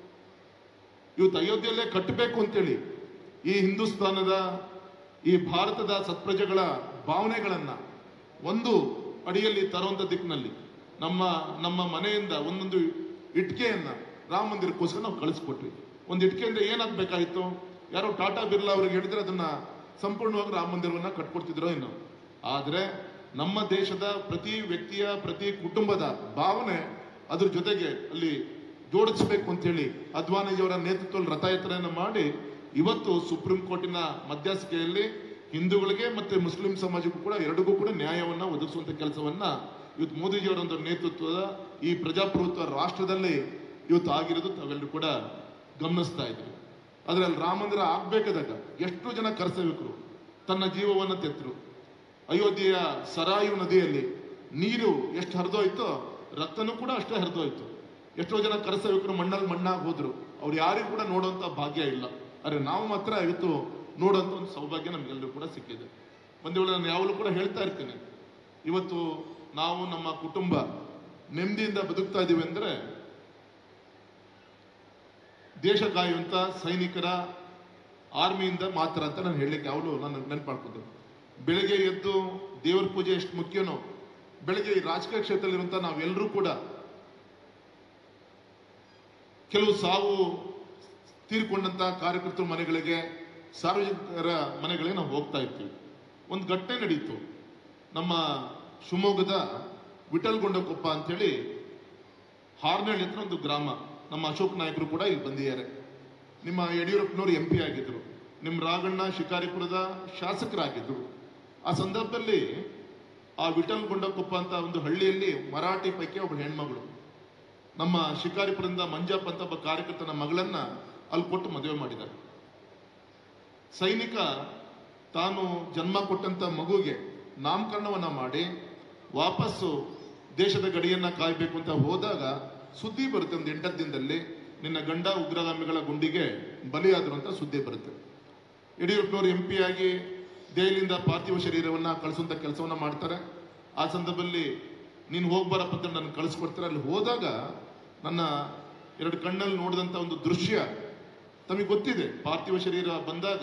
ಇವತ್ತು ಅಯೋಧ್ಯೆಯಲ್ಲೇ ಕಟ್ಟಬೇಕು ಅಂತೇಳಿ ಈ ಹಿಂದೂಸ್ತಾನದ, ಈ ಭಾರತದ ಸತ್ಪ್ರಜೆಗಳ ಭಾವನೆಗಳನ್ನ ಒಂದು ಅಡಿಯಲ್ಲಿ ತರುವಂತ ದಿಕ್ಕಿನಲ್ಲಿ ನಮ್ಮ ನಮ್ಮ ಮನೆಯಿಂದ ಒಂದೊಂದು ಇಟ್ಕೆಯನ್ನ ರಾಮ ಮಂದಿರಕ್ಕೋಸ್ಕರ ನಾವು ಕಳಿಸ್ಕೊಟ್ವಿ. ಒಂದು ಇಟ್ಕೆಯಿಂದ ಏನಾಗ್ಬೇಕಾಗಿತ್ತು? ಯಾರೋ ಟಾಟಾ ಬಿರ್ಲಾ ಅವ್ರಿಗೆ ಹೇಳಿದ್ರೆ ಅದನ್ನ ಸಂಪೂರ್ಣವಾಗಿ ರಾಮ ಮಂದಿರವನ್ನ ಕಟ್ಕೊಡ್ತಿದ್ರೋ ಇನ್ನು. ಆದ್ರೆ ನಮ್ಮ ದೇಶದ ಪ್ರತಿ ವ್ಯಕ್ತಿಯ, ಪ್ರತಿ ಕುಟುಂಬದ ಭಾವನೆ ಅದ್ರ ಜೊತೆಗೆ ಅಲ್ಲಿ ಜೋಡಿಸಬೇಕು ಅಂತ ಹೇಳಿ ಅದ್ವಾನಿಜಿಯವರ ನೇತೃತ್ವದಲ್ಲಿ ರಥಯಾತ್ರೆಯನ್ನು ಮಾಡಿ ಇವತ್ತು ಸುಪ್ರೀಂ ಕೋರ್ಟಿನ ಮಧ್ಯಸ್ಥಿಕೆಯಲ್ಲಿ ಹಿಂದೂಗಳಿಗೆ ಮತ್ತೆ ಮುಸ್ಲಿಂ ಸಮಾಜಕ್ಕೂ ಕೂಡ ಎರಡಿಗೂ ಕೂಡ ನ್ಯಾಯವನ್ನ ಒದಗಿಸುವಂತ ಕೆಲಸವನ್ನ ಇವತ್ತು ಮೋದಿಜಿಯವರ ಒಂದು ನೇತೃತ್ವದ ಈ ಪ್ರಜಾಪ್ರಭುತ್ವ ರಾಷ್ಟ್ರದಲ್ಲಿ ಇವತ್ತು ಆಗಿರೋದು ತಾವೆಲ್ಲರೂ ಕೂಡ ಗಮನಿಸ್ತಾ ಇದ್ವಿ. ಆದ್ರೆ ಅಲ್ಲಿ ರಾಮ ಮಂದಿರ ಆಗ್ಬೇಕಾದಾಗ ಎಷ್ಟು ಜನ ಕರಸೇವಕರು ತನ್ನ ಜೀವವನ್ನ ತೆತ್ತರು. ಅಯೋಧ್ಯೆಯ ಸರಾಯು ನದಿಯಲ್ಲಿ ನೀರು ಎಷ್ಟು ಹರಿದೋಯ್ತೋ ರಕ್ತನೂ ಕೂಡ ಅಷ್ಟೇ ಹರಿದೋಯ್ತು. ಎಷ್ಟೋ ಜನ ಕರಸೇವಕರು ಮಣ್ಣಲ್ಲಿ ಮಣ್ಣಾಗಿ ಹೋದ್ರು, ಅವ್ರು ಯಾರಿಗೂ ಕೂಡ ನೋಡುವಂತ ಭಾಗ್ಯ ಇಲ್ಲ. ಆದ್ರೆ ನಾವು ಮಾತ್ರ ಇವತ್ತು ನೋಡುವಂತ ಒಂದು ಸೌಭಾಗ್ಯ ನಮ್ಗೆಲ್ಲರೂ ಕೂಡ ಸಿಕ್ಕಿದೆ. ಒಂದು ವೇಳೆ ನಾನು ಯಾವಾಗಲೂ ಕೂಡ ಹೇಳ್ತಾ ಇರ್ತೇನೆ, ಇವತ್ತು ನಾವು ನಮ್ಮ ಕುಟುಂಬ ನೆಮ್ಮದಿಯಿಂದ ಬದುಕ್ತಾ ಇದೀವಿ ಅಂದ್ರೆ ದೇಶ ಕಾಯುವಂತ ಸೈನಿಕರ ಆರ್ಮಿಯಿಂದ ಮಾತ್ರ ಅಂತ ನಾನು ಹೇಳಲಿಕ್ಕೆ ಯಾವಾಗಲೂ ನಾನು ನೆನಪು ಮಾಡ್ಕೊಂಡು, ಬೆಳಗ್ಗೆ ಎದ್ದು ದೇವರ ಪೂಜೆ ಎಷ್ಟು ಮುಖ್ಯನೋ, ಬೆಳಗ್ಗೆ ಈ ರಾಜಕೀಯ ಕ್ಷೇತ್ರದಲ್ಲಿರುವಂತ ನಾವೆಲ್ಲರೂ ಕೂಡ ಕೆಲವು ಸಾವು ತೀರ್ಕೊಂಡಂತ ಕಾರ್ಯಕರ್ತರ ಮನೆಗಳಿಗೆ, ಸಾರ್ವಜನಿಕರ ಮನೆಗಳಿಗೆ ನಾವು ಹೋಗ್ತಾ ಇರ್ತೀವಿ. ಒಂದು ಘಟನೆ ನಡೀತು. ನಮ್ಮ ಶಿವಮೊಗ್ಗದ ವಿಠಲ್ಗೊಂಡಕೊಪ್ಪ ಅಂತೇಳಿ ಹಾರ್ನಹಳ್ಳಿ ಹತ್ರ ಒಂದು ಗ್ರಾಮ. ನಮ್ಮ ಅಶೋಕ್ ನಾಯಕರು ಕೂಡ ಇಲ್ಲಿ ಬಂದಿದ್ದಾರೆ. ನಿಮ್ಮ ಯಡಿಯೂರಪ್ಪನವರು ಎಂ ಪಿ ಆಗಿದ್ರು, ನಿಮ್ಮ ರಾಘಣ್ಣ ಶಿಕಾರಿಪುರದ ಶಾಸಕರಾಗಿದ್ರು. ಆ ಸಂದರ್ಭದಲ್ಲಿ ಆ ವಿಠಲ್ಗೊಂಡಕೊಪ್ಪ ಅಂತ ಒಂದು ಹಳ್ಳಿಯಲ್ಲಿ ಮರಾಠಿ ಪೈಕಿ ಒಬ್ಬಳು ಹೆಣ್ಮಗಳು ನಮ್ಮ ಶಿಕಾರಿಪುರದಿಂದ ಮಂಜಪ್ಪ ಅಂತ ಒಬ್ಬ ಕಾರ್ಯಕರ್ತನ ಮಗಳನ್ನ ಅಲ್ಲಿ ಕೊಟ್ಟು ಮದುವೆ ಮಾಡಿದ್ದಾರೆ. ಸೈನಿಕ ತಾನು ಜನ್ಮ ಕೊಟ್ಟಂತ ಮಗುಗೆ ನಾಮಕರಣವನ್ನ ಮಾಡಿ ವಾಪಸ್ಸು ದೇಶದ ಗಡಿಯನ್ನ ಕಾಯಬೇಕು ಅಂತ ಹೋದಾಗ ಸುದ್ದಿ ಬರುತ್ತೆ, ಒಂದು ಎಂಟತ್ತು ದಿನದಲ್ಲಿ ನಿನ್ನ ಗಂಡ ಉಗ್ರಗಾಮಿಗಳ ಗುಂಡಿಗೆ ಬಲಿಯಾದರು ಅಂತ ಸುದ್ದಿ ಬರುತ್ತೆ. ಯಡಿಯೂರಪ್ಪನವರು ಎಂ ಪಿ ಆಗಿ ದೆಹಲಿಯಿಂದ ಪಾರ್ಥಿವ ಶರೀರವನ್ನ ಕಳಿಸುವಂತ ಕೆಲಸವನ್ನ ಮಾಡ್ತಾರೆ. ಆ ಸಂದರ್ಭದಲ್ಲಿ ನೀನು ಹೋಗ್ಬಾರಪ್ಪ ಅಂತ ನನ್ನ ಕಳಿಸ್ಕೊಡ್ತಾರೆ. ಅಲ್ಲಿ ಹೋದಾಗ ನನ್ನ ಎರಡು ಕಣ್ಣಲ್ಲಿ ನೋಡಿದಂತ ಒಂದು ದೃಶ್ಯ ತಮಗೆ ಗೊತ್ತಿದೆ. ಪಾರ್ಥಿವ ಶರೀರ ಬಂದಾಗ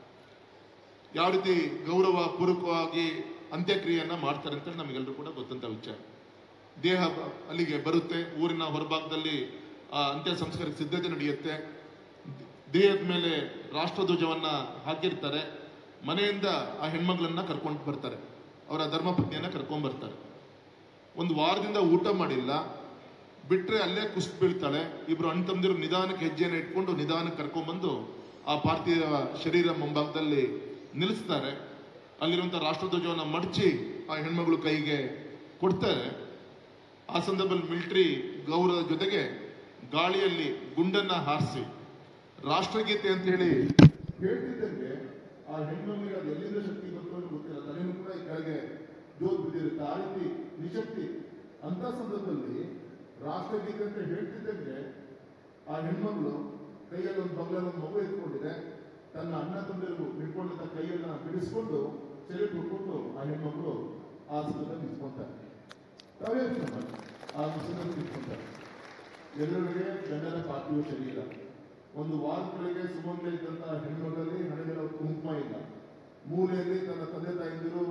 ಯಾವ ರೀತಿ ಗೌರವ ಪೂರ್ವಕವಾಗಿ ಅಂತ್ಯಕ್ರಿಯೆಯನ್ನ ಮಾಡ್ತಾರೆ ಅಂತ ನಮಗೆಲ್ಲರೂ ಕೂಡ ಗೊತ್ತಂತ ವಿಚಾರ. ದೇಹ ಅಲ್ಲಿಗೆ ಬರುತ್ತೆ, ಊರಿನ ಹೊರಭಾಗದಲ್ಲಿ ಆ ಅಂತ್ಯ ಸಂಸ್ಕಾರಕ್ಕೆ ಸಿದ್ಧತೆ ನಡೆಯುತ್ತೆ. ದೇಹದ ಮೇಲೆ ರಾಷ್ಟ್ರಧ್ವಜವನ್ನ ಹಾಕಿರ್ತಾರೆ. ಮನೆಯಿಂದ ಆ ಹೆಣ್ಮಗಳನ್ನ ಕರ್ಕೊಂಡು ಬರ್ತಾರೆ, ಅವರ ಧರ್ಮಪತ್ನಿಯನ್ನ ಕರ್ಕೊಂಡ್ ಬರ್ತಾರೆ. ಒಂದು ವಾರದಿಂದ ಊಟ ಮಾಡಿಲ್ಲ, ಬಿಟ್ರೆ ಅಲ್ಲೇ ಕುಸ್ತು ಬೀಳ್ತಾಳೆ. ಇಬ್ರು ಅಣ್ಣ ತಮ್ಮದಿರು ನಿಧಾನಕ್ಕೆ ಹೆಜ್ಜೆಯನ್ನು ಇಟ್ಕೊಂಡು ನಿಧಾನಕ್ಕೆ ಕರ್ಕೊಂಡ್ಬಂದು ಆ ಪಾರ್ಥಿವ ಶರೀರ ಮುಂಭಾಗದಲ್ಲಿ ನಿಲ್ಲಿಸ್ತಾರೆ. ಅಲ್ಲಿರುವಂತ ರಾಷ್ಟ್ರಧ್ವಜವನ್ನ ಮಡಚಿ ಆ ಹೆಣ್ಮಗಳು ಕೈಗೆ ಕೊಡ್ತಾರೆ. ಆ ಸಂದರ್ಭದಲ್ಲಿ ಮಿಲಿಟರಿ ಗೌರವದ ಜೊತೆಗೆ ಗಾಳಿಯಲ್ಲಿ ಗುಂಡನ್ನ ಹಾರಿಸಿ ರಾಷ್ಟ್ರಗೀತೆ ಅಂತ ಹೇಳಿ ಹೇಳ್ತಿದ್ದಂಗೆ ಆ ಹೆಣ್ಮಗಳಿಗೆ ಅದು ಎಲ್ಲಿಂದ ಶಕ್ತಿ ಬಂತು ಅಂತ ಗೊತ್ತಿಲ್ಲ, ತಲೆನೂ ಕೂಡ ಈ ಕೆಳಗೆ ಜೋತ್ ಬಿದ್ದಿರುತ್ತೆ. ಆ ರೀತಿ ನಿಶಕ್ತಿ. ಅಂತ ಸಂದರ್ಭದಲ್ಲಿ ರಾಷ್ಟ್ರಗೀತೆ ಅಂತ ಹೇಳ್ತಿದ್ದಂಗೆ ಆ ಹೆಣ್ಮಗಳು ಕೈಯಲ್ಲಿ ಒಂದು ಬಗ್ಲಲ್ಲಿ ಒಂದು ಮಗು ಎತ್ಕೊಂಡಿದೆ, ತನ್ನ ಅಣ್ಣ ತಂದೆಗೂ ಹಿಡ್ಕೊಂಡಂತ ಕೈಯನ್ನ ಬಿಡಿಸ್ಕೊಂಡು ಸೆಲೆಕ್ಟ್ ಕೊಟ್ಕೊಂಡು ಆ ಹೆಣ್ಮಗಳು ಆ ಸಂದರ್ಭದಲ್ಲಿ ನಿಂತ್ಕೊಂತಾರೆ. ತಾವೇ ಆ ಸಂದರ್ಭದಲ್ಲಿ ನಿಂತ್ಕೊಂತಾರೆ. ಎಲ್ಲರಿಗೆ ಗಂಡನ ಪಾರ್ಥಿವ ಶರೀರ. ಒಂದು ವಾರಗಳಿಗೆ ಸುಮಂಗಲ ಇದ್ದಂತಹ ಹೆಣ್ಮಗಳಲ್ಲಿ ಹಣೆಗಳ ಕುಂಕುಮ ಇಲ್ಲ. ಮೂಲೆಯಲ್ಲಿ ತನ್ನ ತಂದೆ ತಾಯಿಂದಿರು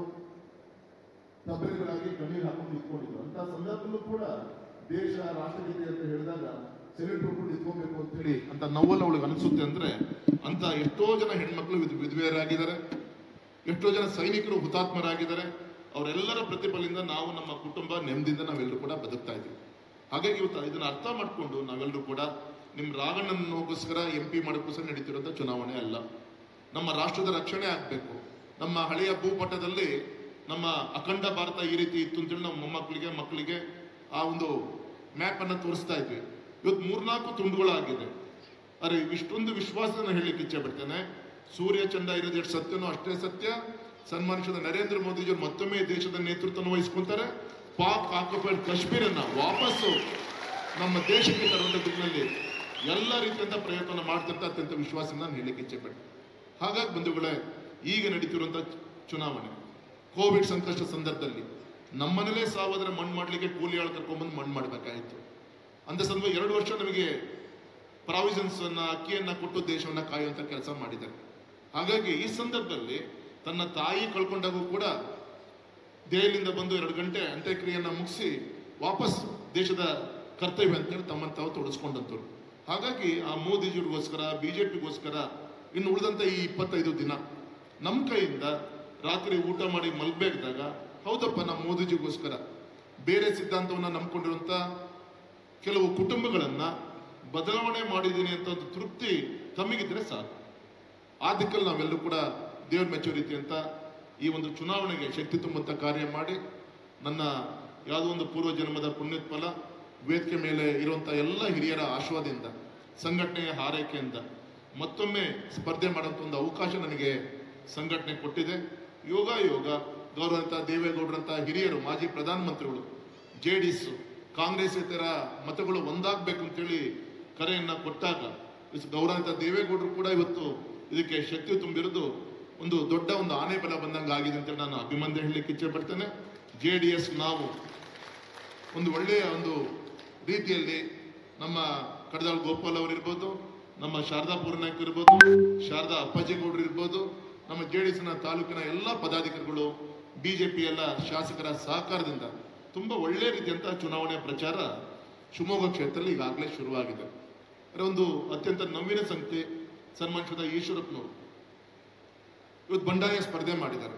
ತಬ್ಬಲಿಗಳಾಗಿ ಕಣ್ಣೀರು ಹಾಕೊಂಡು ನಿಂತ್ಕೊಂಡಿದ್ರು. ಅಂತ ಸಂದರ್ಭದಲ್ಲೂ ಕೂಡ ದೇಶ ರಾಷ್ಟ್ರಗೀತೆ ಅಂತ ಹೇಳಿದಾಗ ಸೆಲೆಕ್ಟ್ ಕೊಟ್ಕೊಂಡು ನಿಂತ್ಕೊಬೇಕು ಅಂತ ಹೇಳಿ ಅಂತ ನೋವಲ್ಲ ಅವಳಿಗೆ ಅನಿಸುತ್ತೆ. ಅಂದ್ರೆ ಅಂತ ಎಷ್ಟೋ ಜನ ಹೆಣ್ಮಕ್ಳು ವಿಧವೆಯರಾಗಿದ್ದಾರೆ, ಎಷ್ಟೋ ಜನ ಸೈನಿಕರು ಹುತಾತ್ಮರಾಗಿದ್ದಾರೆ. ಅವರೆಲ್ಲರ ಪ್ರತಿಫಲದಿಂದ ನಾವು ನಮ್ಮ ಕುಟುಂಬ ನೆಮ್ಮದಿಯಿಂದ ನಾವೆಲ್ಲರೂ ಕೂಡ ಬದುಕ್ತಾ ಇದ್ದೀವಿ. ಹಾಗಾಗಿ ಇವತ್ತು ಇದನ್ನ ಅರ್ಥ ಮಾಡಿಕೊಂಡು ನಾವೆಲ್ಲರೂ ಕೂಡ ನಿಮ್ಮ ರಾಘಣ್ಣನಗೋಸ್ಕರ ಎಂ ಪಿ ಮಾಡೋಕ್ಕೋಸ್ಕರ ನಡೀತಿರುವಂತ ಚುನಾವಣೆ ಅಲ್ಲ. ನಮ್ಮ ರಾಷ್ಟ್ರದ ರಕ್ಷಣೆ ಆಗ್ಬೇಕು. ನಮ್ಮ ಹಳೆಯ ಭೂಪಟದಲ್ಲಿ ನಮ್ಮ ಅಖಂಡ ಭಾರತ ಈ ರೀತಿ ಇತ್ತು ಅಂತೇಳಿ ನಾವು ಮೊಮ್ಮಕ್ಕಳಿಗೆ ಮಕ್ಕಳಿಗೆ ಆ ಒಂದು ಮ್ಯಾಪ್ ಅನ್ನ ತೋರಿಸ್ತಾ ಇದ್ವಿ. ಇವತ್ತು ಮೂರ್ನಾಲ್ಕು ತುಂಡುಗಳಾಗಿದೆ. ಅರೆ ಇಷ್ಟೊಂದು ವಿಶ್ವಾಸನ ಹೇಳಲಿಕ್ಕೆ ಇಚ್ಛೆ ಪಡ್ತೇನೆ. ಸೂರ್ಯ ಚಂದ್ರ ಇರೋದು ಎಷ್ಟು ಸತ್ಯನೋ ಅಷ್ಟೇ ಸತ್ಯ. ಸನ್ಮಾನಿಸಿದ ನರೇಂದ್ರ ಮೋದಿಜಿಯವರು ಮತ್ತೊಮ್ಮೆ ದೇಶದ ನೇತೃತ್ವವನ್ನು ವಹಿಸ್ಕೊಂತಾರೆ. ಪಾಕ್ ಆಕ್ಯುಪೈಡ್ ಕಾಶ್ಮೀರನ್ನ ವಾಪಸ್ಸು ನಮ್ಮ ದೇಶಕ್ಕೆ ತರುವಂತ ದಿಕ್ಕಿನಲ್ಲಿ ಎಲ್ಲ ರೀತಿಯಂತ ಪ್ರಯತ್ನ ಮಾಡ್ತಿರ್ತ ಅತ್ಯಂತ ವಿಶ್ವಾಸದಿಂದ ನಾನು ಹೇಳಲಿಕ್ಕೆ ಇಚ್ಛೆ ಪಡ್ತೇನೆ. ಹಾಗಾಗಿ ಬಂಧುಗಳೇ, ಈಗ ನಡೀತಿರುವಂತ ಚುನಾವಣೆ ಕೋವಿಡ್ ಸಂಕಷ್ಟ ಸಂದರ್ಭದಲ್ಲಿ ನಮ್ಮನೇಲೇ ಸಾವಾದ್ರೆ ಮಣ್ಣು ಮಾಡ್ಲಿಕ್ಕೆ ಕೂಲಿ ಆಳು ಕರ್ಕೊಂಡ್ಬಂದು ಮಣ್ಣು ಮಾಡಬೇಕಾಯಿತು. ಅಂತ ಸಂದರ್ಭ ಎರಡು ವರ್ಷ ನಮಗೆ ಪ್ರಾವಿಷನ್ಸ್ ಅನ್ನ ಅಕ್ಕಿಯನ್ನ ಕೊಟ್ಟು ದೇಶವನ್ನ ಕಾಯುವಂತ ಕೆಲಸ ಮಾಡಿದ್ದಾರೆ. ಹಾಗಾಗಿ ಈ ಸಂದರ್ಭದಲ್ಲಿ ತನ್ನ ತಾಯಿ ಕಳ್ಕೊಂಡಾಗೂ ಕೂಡ ದೆಹಲಿಯಿಂದ ಬಂದು ಎರಡು ಗಂಟೆ ಅಂತ್ಯಕ್ರಿಯೆಯನ್ನ ಮುಗಿಸಿ ವಾಪಸ್ ದೇಶದ ಕರ್ತವ್ಯ ಅಂತೇಳಿ ತಮ್ಮನ್ನು ತಾವು ತೊಡಸ್ಕೊಂಡಂತವ್ರು. ಹಾಗಾಗಿ ಆ ಮೋದಿಜಿಗೋಸ್ಕರ ಬಿಜೆಪಿಗೋಸ್ಕರ ಇನ್ನು ಉಳಿದಂತ ಈ ಇಪ್ಪತ್ತೈದು ದಿನ ನಮ್ಮ ಕೈಯಿಂದ ರಾತ್ರಿ ಊಟ ಮಾಡಿ ಮಲ್ಬೇಕಾದಾಗ ಹೌದಪ್ಪ ನಮ್ಮ ಮೋದಿಜಿಗೋಸ್ಕರ ಬೇರೆ ಸಿದ್ಧಾಂತವನ್ನ ನಂಬ್ಕೊಂಡಿರುವಂತ ಕೆಲವು ಕುಟುಂಬಗಳನ್ನ ಬದಲಾವಣೆ ಮಾಡಿದ್ದೀನಿ ಅಂತ ಒಂದು ತೃಪ್ತಿ ತಮಗಿದ್ರೆ ಸಾಕು. ಆ ದಿಕ್ಕಲ್ಲಿ ನಾವೆಲ್ಲರೂ ಕೂಡ ದೇವ್ರ ಮೆಚುರಿಟಿ ಅಂತ ಈ ಒಂದು ಚುನಾವಣೆಗೆ ಶಕ್ತಿ ತುಂಬುವಂತ ಕಾರ್ಯ ಮಾಡಿ ನನ್ನ ಯಾವುದೋ ಒಂದು ಪೂರ್ವ ಜನ್ಮದ ಪುಣ್ಯದ ಫಲ ವೇದಿಕೆ ಮೇಲೆ ಇರುವಂತ ಎಲ್ಲ ಹಿರಿಯರ ಆಶೀರ್ವಾದದಿಂದ ಸಂಘಟನೆಯ ಹಾರೈಕೆಯಿಂದ ಮತ್ತೊಮ್ಮೆ ಸ್ಪರ್ಧೆ ಮಾಡುವಂತ ಒಂದು ಅವಕಾಶ ನನಗೆ ಸಂಘಟನೆ ಕೊಟ್ಟಿದೆ. ಯೋಗ ಯೋಗ ಗೌರವಂತ ದೇವೇಗೌಡರಂತ ಹಿರಿಯರು, ಮಾಜಿ ಪ್ರಧಾನಮಂತ್ರಿಗಳು, ಜೆ ಡಿ ಎಸ್ ಕಾಂಗ್ರೆಸ್ ಇತರ ಮತಗಳು ಒಂದಾಗಬೇಕು ಅಂತೇಳಿ ಕರೆಯನ್ನ ಕೊಟ್ಟಾಗ ಗೌರವಂತ ದೇವೇಗೌಡರು ಕೂಡ ಇವತ್ತು ಇದಕ್ಕೆ ಶಕ್ತಿ ತುಂಬಿರೋದು ಒಂದು ದೊಡ್ಡ ಒಂದು ಆನೆ ಬಲ ಬಂದಂಗೆ ಆಗಿದೆ ಅಂತ ನಾನು ಅಭಿಮಂದ ಹೇಳಲಿಕ್ಕೆ ಇಚ್ಛೆ ಪಡ್ತೇನೆ. ಜೆ ಡಿ ಎಸ್ ನಾವು ಒಂದು ಒಳ್ಳೆಯ ಒಂದು ರೀತಿಯಲ್ಲಿ ನಮ್ಮ ಕಡದಾಳ್ ಗೋಪಾಲ್ ಅವರು ಇರ್ಬೋದು, ನಮ್ಮ ಶಾರದಾ ಪೂರ್ನಾಯ್ಕ ಇರ್ಬೋದು, ಶಾರದಾ ಅಪ್ಪಾಜಿಗೌಡರು ಇರ್ಬೋದು, ನಮ್ಮ ಜೆ ಡಿ ಎಸ್ನ ತಾಲೂಕಿನ ಎಲ್ಲ ಪದಾಧಿಕಾರಿಗಳು, ಬಿಜೆಪಿ ಎಲ್ಲ ಶಾಸಕರ ಸಹಕಾರದಿಂದ ತುಂಬಾ ಒಳ್ಳೆ ರೀತಿಯಂತ ಚುನಾವಣೆ ಪ್ರಚಾರ ಶಿವಮೊಗ್ಗ ಕ್ಷೇತ್ರದಲ್ಲಿ ಈಗಾಗಲೇ ಶುರುವಾಗಿದೆ. ಒಂದು ಅತ್ಯಂತ ನವೀನ ಸಂಖ್ಯೆ ಸನ್ಮಾನಿಸಿದ ಈಶ್ವರಪ್ಪನವರು ಇವತ್ತು ಬಂಡಾಯ ಸ್ಪರ್ಧೆ ಮಾಡಿದ್ದಾರೆ.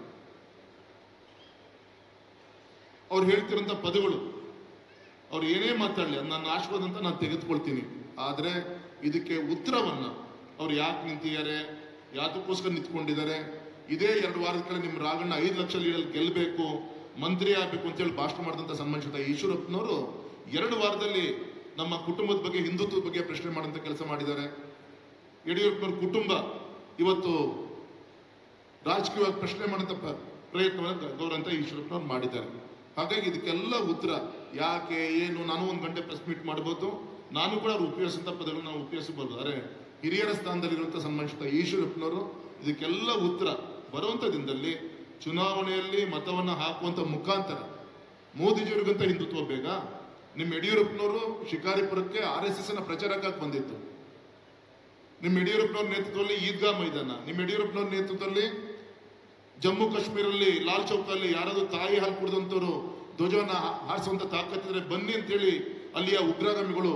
ಅವ್ರು ಹೇಳ್ತಿರೋಂಥ ಪದಗಳು, ಅವ್ರು ಏನೇ ಮಾತಾಡಲಿ ನನ್ನ ಆಶೀರ್ವಾದ ಅಂತ ನಾನು ತೆಗೆದುಕೊಳ್ತೀನಿ. ಆದ್ರೆ ಇದಕ್ಕೆ ಉತ್ತರವನ್ನ ಅವ್ರು ಯಾಕೆ ನಿಂತಿದ್ದಾರೆ, ಯಾತಕ್ಕೋಸ್ಕರ ನಿಂತ್ಕೊಂಡಿದ್ದಾರೆ, ಇದೇ ಎರಡು ವಾರದ ಕಡೆ ನಿಮ್ಮ ರಾಘಣ್ಣ ಐದು ಲಕ್ಷ ಲೀಡಲ್ಲಿ ಗೆಲ್ಲಬೇಕು, ಮಂತ್ರಿ ಆಗ್ಬೇಕು ಅಂತೇಳಿ ಭಾಷಣ ಮಾಡಿದಂತ ಸನ್ಮಾನಿಸಿದ ಈಶ್ವರಪ್ಪನವರು ಎರಡು ವಾರದಲ್ಲಿ ನಮ್ಮ ಕುಟುಂಬದ ಬಗ್ಗೆ, ಹಿಂದುತ್ವದ ಬಗ್ಗೆ ಪ್ರಶ್ನೆ ಮಾಡುವಂತ ಕೆಲಸ ಮಾಡಿದ್ದಾರೆ. ಯಡಿಯೂರಪ್ಪನವ್ರ ಕುಟುಂಬ ಇವತ್ತು ರಾಜಕೀಯವಾಗಿ ಪ್ರಶ್ನೆ ಮಾಡಂತ ಪ್ರಯತ್ನವನ್ನು ಗೌರವಂತ ಈಶ್ವರಪ್ಪನವ್ರು ಮಾಡಿದ್ದಾರೆ. ಹಾಗಾಗಿ ಇದಕ್ಕೆಲ್ಲ ಉತ್ತರ ಯಾಕೆ ಏನು, ನಾನು ಒಂದು ಗಂಟೆ ಪ್ರೆಸ್ ಮೀಟ್ ಮಾಡ್ಬೋದು, ನಾನು ಕೂಡ ಅವ್ರು ಉಪಯೋಗಿಸಿದ ಪದಗಳನ್ನ ನಾವು ಉಪಯೋಗಿಸಬಹುದು. ಆದರೆ ಹಿರಿಯರ ಸ್ಥಾನದಲ್ಲಿರುವಂಥ ಸನ್ಮಾನಿಸಿದ ಈಶ್ವರಪ್ಪನವರು ಇದಕ್ಕೆಲ್ಲ ಉತ್ತರ ಬರುವಂಥ ದಿನದಲ್ಲಿ ಚುನಾವಣೆಯಲ್ಲಿ ಮತವನ್ನು ಹಾಕುವಂತ ಮುಖಾಂತರ ಮೋದಿಜಿಯವರಿಗಂತ ಹಿಂದುತ್ವ ಬೇಗ. ನಿಮ್ಮ ಯಡಿಯೂರಪ್ಪನವರು ಶಿಕಾರಿಪುರಕ್ಕೆ ಆರ್ ಎಸ್ ಎಸ್ ನ ಪ್ರಚಾರಕ್ಕಾಗಿ ಬಂದಿತ್ತು. ನಿಮ್ಮ ಯಡಿಯೂರಪ್ಪನವ್ರ ನೇತೃತ್ವದಲ್ಲಿ ಈದ್ಗಾ ಮೈದಾನ, ನಿಮ್ಮ ಯಡಿಯೂರಪ್ಪನವ್ರ ನೇತೃತ್ವದಲ್ಲಿ ಜಮ್ಮು ಕಾಶ್ಮೀರಲ್ಲಿ ಲಾಲ್ ಚೌಕಲ್ಲಿ ಯಾರಾದ್ರೂ ತಾಯಿ ಹಾಲು ಕುಡಿದಂತವ್ರು ಧ್ವಜವನ್ನ ಹಾರಿಸುವಂತ ತಾಕತ್ತಿದ್ರೆ ಬನ್ನಿ ಅಂತೇಳಿ ಅಲ್ಲಿಯ ಉಗ್ರಗಾಮಿಗಳು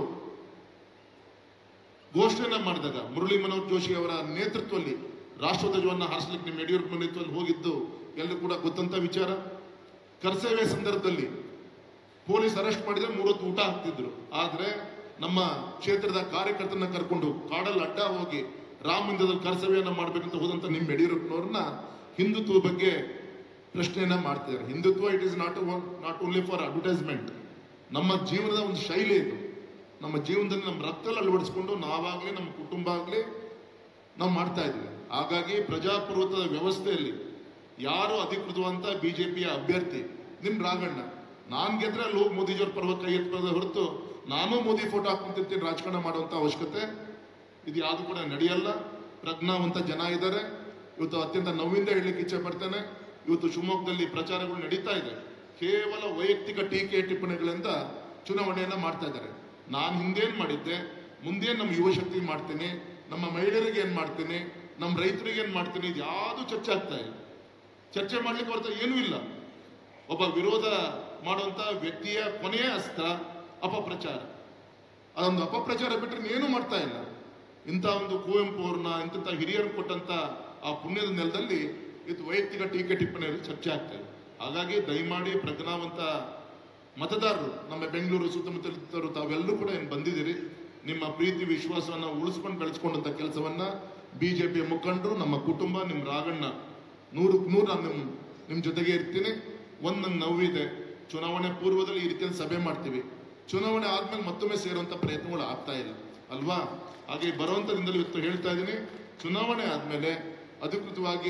ಘೋಷಣೆಯನ್ನ ಮಾಡಿದಾಗ ಮುರಳಿ ಮನೋಹರ್ ಜೋಶಿ ಅವರ ನೇತೃತ್ವದಲ್ಲಿ ರಾಷ್ಟ್ರಧ್ವಜವನ್ನ ಹಾರಿಸಲಿಕ್ಕೆ ನಿಮ್ಮ ಯಡಿಯೂರಪ್ಪ ನೇತೃತ್ವದಲ್ಲಿ ಹೋಗಿದ್ದು ಎಲ್ಲರೂ ಕೂಡ ಗೊತ್ತಂತ ವಿಚಾರ. ಕರ್ತವ್ಯ ಸಂದರ್ಭದಲ್ಲಿ ಪೊಲೀಸ್ ಅರೆಸ್ಟ್ ಮಾಡಿದ್ರೆ ಮೂರೊತ್ತು ಊಟ ಹಾಕ್ತಿದ್ರು. ಆದ್ರೆ ನಮ್ಮ ಕ್ಷೇತ್ರದ ಕಾರ್ಯಕರ್ತರನ್ನ ಕರ್ಕೊಂಡು ಕಾಡಲ್ಲಿ ಅಡ್ಡ ಹೋಗಿ ರಾಮ ಮಂದಿರದಲ್ಲಿ ಕರ್ತವ್ಯನ ಮಾಡ್ಬೇಕಂತ ಹೋದಂತ ನಿಮ್ಮ ಯಡಿಯೂರಪ್ಪನವ್ರನ್ನ ಹಿಂದುತ್ವ ಬಗ್ಗೆ ಪ್ರಶ್ನೆಯನ್ನ ಮಾಡ್ತಿದ್ದಾರೆ. Hindutva it is not not only for advertisement, ನಮ್ಮ ಜೀವನದ ಒಂದು ಶೈಲಿ ಇದು. ನಮ್ಮ ಜೀವನದಲ್ಲಿ ನಮ್ಮ ರಕ್ತದಲ್ಲಿ ಅಳವಡಿಸ್ಕೊಂಡು ನಾವಾಗ್ಲಿ ನಮ್ಮ ಕುಟುಂಬ ಆಗ್ಲಿ ನಾವು ಮಾಡ್ತಾ ಇದ್ವಿ. ಹಾಗಾಗಿ ಪ್ರಜಾಪ್ರಭುತ್ವದ ವ್ಯವಸ್ಥೆಯಲ್ಲಿ ಯಾರು ಅಧಿಕೃತವಂತ ಬಿಜೆಪಿಯ ಅಭ್ಯರ್ಥಿ ನಿಮ್ ರಾಘಣ್ಣ, ನಾನ್ ಗೆದ್ರೆ ಅಲ್ಲಿ ಹೋಗಿ ಮೋದಿಜಿಯವ್ರ ಪರ್ವ ಕೈ ಎತ್ತದ ಹೊರತು ನಾನು ಮೋದಿ ಫೋಟೋ ಹಾಕೊಂತಿರ್ತೀನಿ ರಾಜಕಾರಣ ಮಾಡುವಂತ ಅವಶ್ಯಕತೆ ಇದು ಯಾವುದು ಕೂಡ ನಡೆಯಲ್ಲ. ಪ್ರಜ್ಞಾವಂತ ಜನ ಇದ್ದಾರೆ. ಇವತ್ತು ಅತ್ಯಂತ ನೋವಿಂದ ಹೇಳಲಿಕ್ಕೆ ಇಚ್ಛೆ ಪಡ್ತೇನೆ, ಇವತ್ತು ಶಿವಮೊಗ್ಗದಲ್ಲಿ ಪ್ರಚಾರಗಳು ನಡೀತಾ ಇದೆ. ಕೇವಲ ವೈಯಕ್ತಿಕ ಟೀಕೆ ಟಿಪ್ಪಣಿಗಳಿಂದ ಚುನಾವಣೆಯನ್ನ ಮಾಡ್ತಾ ಇದ್ದಾರೆ. ನಾನು ಹಿಂದೇನ್ ಮಾಡಿದ್ದೆ, ಮುಂದೇನ್ ನಮ್ಮ ಯುವ ಶಕ್ತಿ ಮಾಡ್ತೀನಿ, ನಮ್ಮ ಮಹಿಳೆಯರಿಗೆ ಏನ್ ಮಾಡ್ತೀನಿ, ನಮ್ಮ ರೈತರಿಗೆ ಏನ್ ಮಾಡ್ತೀನಿ, ಇದು ಯಾವುದು ಚರ್ಚೆ ಆಗ್ತಾ ಇಲ್ಲ. ಚರ್ಚೆ ಮಾಡ್ಲಿಕ್ಕೆ ಬರ್ತಾ ಏನೂ ಇಲ್ಲ. ಒಬ್ಬ ವಿರೋಧ ಮಾಡುವಂತ ವ್ಯಕ್ತಿಯ ಕೊನೆಯ ಅಸ್ತ್ರ ಅಪಪ್ರಚಾರ. ಅದೊಂದು ಅಪಪ್ರಚಾರ ಬಿಟ್ಟರೆ ಏನು ಮಾಡ್ತಾ ಇಲ್ಲ. ಇಂಥ ಒಂದು ಕುವೆಂಪು ಅವ್ರನ್ನ ಇಂಥ ಹಿರಿಯರು ಕೊಟ್ಟಂತ ಆ ಪುಣ್ಯದ ನೆಲದಲ್ಲಿ ಇದು ವೈಯಕ್ತಿಕ ಟೀಕೆ ಟಿಪ್ಪಣಿಯಲ್ಲಿ ಚರ್ಚೆ ಆಗ್ತಾ ಇದೆ. ಹಾಗಾಗಿ ದಯಮಾಡಿ ಪ್ರಜ್ಞಾವಂತ ಮತದಾರರು, ನಮ್ಮ ಬೆಂಗಳೂರು ಸುತ್ತಮುತ್ತಲಿದ್ದರು ತಾವೆಲ್ಲರೂ ಕೂಡ ಏನು ಬಂದಿದ್ದೀರಿ, ನಿಮ್ಮ ಪ್ರೀತಿ ವಿಶ್ವಾಸವನ್ನ ಉಳಿಸ್ಕೊಂಡು ಬೆಳೆಸ್ಕೊಂಡಂತ ಕೆಲಸವನ್ನ ಬಿಜೆಪಿಯ ಮುಖಂಡರು, ನಮ್ಮ ಕುಟುಂಬ, ನಿಮ್ಮ ರಾಘಣ್ಣ ನೂರಕ್ಕೆ ನೂರು ನಾನು ನಿಮ್ ನಿಮ್ ಜೊತೆಗೆ ಇರ್ತೀನಿ. ಒಂದ್ ನಂಗೆ ನೋವಿದೆ, ಚುನಾವಣೆ ಪೂರ್ವದಲ್ಲಿ ಈ ರೀತಿಯಲ್ಲಿ ಸಭೆ ಮಾಡ್ತೀವಿ, ಚುನಾವಣೆ ಆದ್ಮೇಲೆ ಮತ್ತೊಮ್ಮೆ ಸೇರುವಂತ ಪ್ರಯತ್ನಗಳು ಆಗ್ತಾ ಇಲ್ಲ ಅಲ್ವಾ. ಹಾಗೆ ಬರುವಂತ ದಿನದಲ್ಲಿ ಇವತ್ತು ಹೇಳ್ತಾ ಇದ್ದೀನಿ, ಚುನಾವಣೆ ಆದ್ಮೇಲೆ ಅಧಿಕೃತವಾಗಿ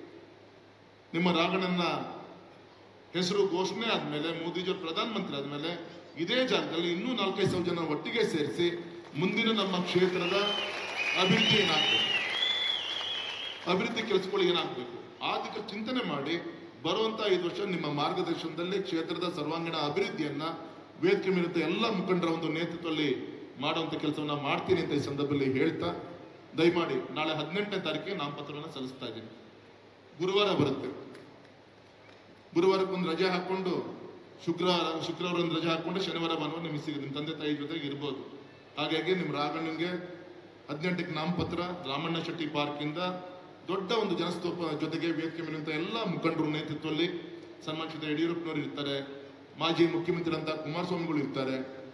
ನಿಮ್ಮ ರಾಘಣ್ಣನ ಹೆಸರು ಘೋಷಣೆ ಆದ್ಮೇಲೆ, ಮೋದಿಜಿಯವರು ಪ್ರಧಾನಮಂತ್ರಿ ಆದ್ಮೇಲೆ ಇದೇ ಜಾಗದಲ್ಲಿ ಇನ್ನೂ ನಾಲ್ಕೈದು ಸಾವಿರ ಜನ ಒಟ್ಟಿಗೆ ಸೇರಿಸಿ ಮುಂದಿನ ನಮ್ಮ ಕ್ಷೇತ್ರದ ಅಭಿವೃದ್ಧಿ ಏನಾಗಬೇಕು, ಅಭಿವೃದ್ಧಿ ಕೆಲಸಗಳು ಏನಾಗಬೇಕು ಆದಿಕ ಚಿಂತನೆ ಮಾಡಿ ಬರುವಂತ ಐದು ವರ್ಷ ನಿಮ್ಮ ಮಾರ್ಗದರ್ಶನದಲ್ಲಿ ಕ್ಷೇತ್ರದ ಸರ್ವಾಂಗೀಣ ಅಭಿವೃದ್ಧಿಯನ್ನ ವೇದಿಕೆ ಮೇಲಿದ್ದ ಎಲ್ಲ ಮುಖಂಡರ ಒಂದು ನೇತೃತ್ವದಲ್ಲಿ ಮಾಡುವಂತ ಕೆಲಸವನ್ನ ಮಾಡ್ತೀನಿ ಅಂತ ಈ ಸಂದರ್ಭದಲ್ಲಿ ಹೇಳ್ತಾ, ದಯಮಾಡಿ ನಾಳೆ ಹದಿನೆಂಟನೇ ತಾರೀಕಿಗೆ ನಾಮಪತ್ರವನ್ನು ಸಲ್ಲಿಸ್ತಾ ಇದ್ದೀನಿ. ಗುರುವಾರ ಬರುತ್ತೆ, ಗುರುವಾರಕ್ಕೆ ಒಂದು ರಜೆ ಹಾಕೊಂಡು ಶುಕ್ರವಾರ ಶುಕ್ರವಾರ ಒಂದು ರಜೆ ಹಾಕೊಂಡು ಶನಿವಾರ ಭಾನುವಾರ ನಿಮಗೆ ಸಿಗುತ್ತೆ, ನಿಮ್ಮ ತಂದೆ ತಾಯಿ ಜೊತೆಗೆ ಇರ್ಬೋದು. ಹಾಗಾಗಿ ನಿಮ್ಮ ರಾಘಣ್ಣನಿಗೆ ಹದಿನೆಂಟಕ್ಕೆ ನಾಮಪತ್ರ ರಾಮಣ್ಣ ಶೆಟ್ಟಿ ಪಾರ್ಕ್ ಇಂದ ದೊಡ್ಡ ಒಂದು ಜನಸ್ತೋಪ ಜೊತೆಗೆ ವೇದಿಕೆ ಮೇಲಿಂದ ಎಲ್ಲ ಮುಖಂಡರು ನೇತೃತ್ವದಲ್ಲಿ ಸನ್ಮಾನಿಸಿದ ಯಡಿಯೂರಪ್ಪನವರು ಇರ್ತಾರೆ, ಮಾಜಿ ಮುಖ್ಯಮಂತ್ರಿ ಅಂತ ಕುಮಾರಸ್ವಾಮಿಗಳು ಇರ್ತಾರೆ,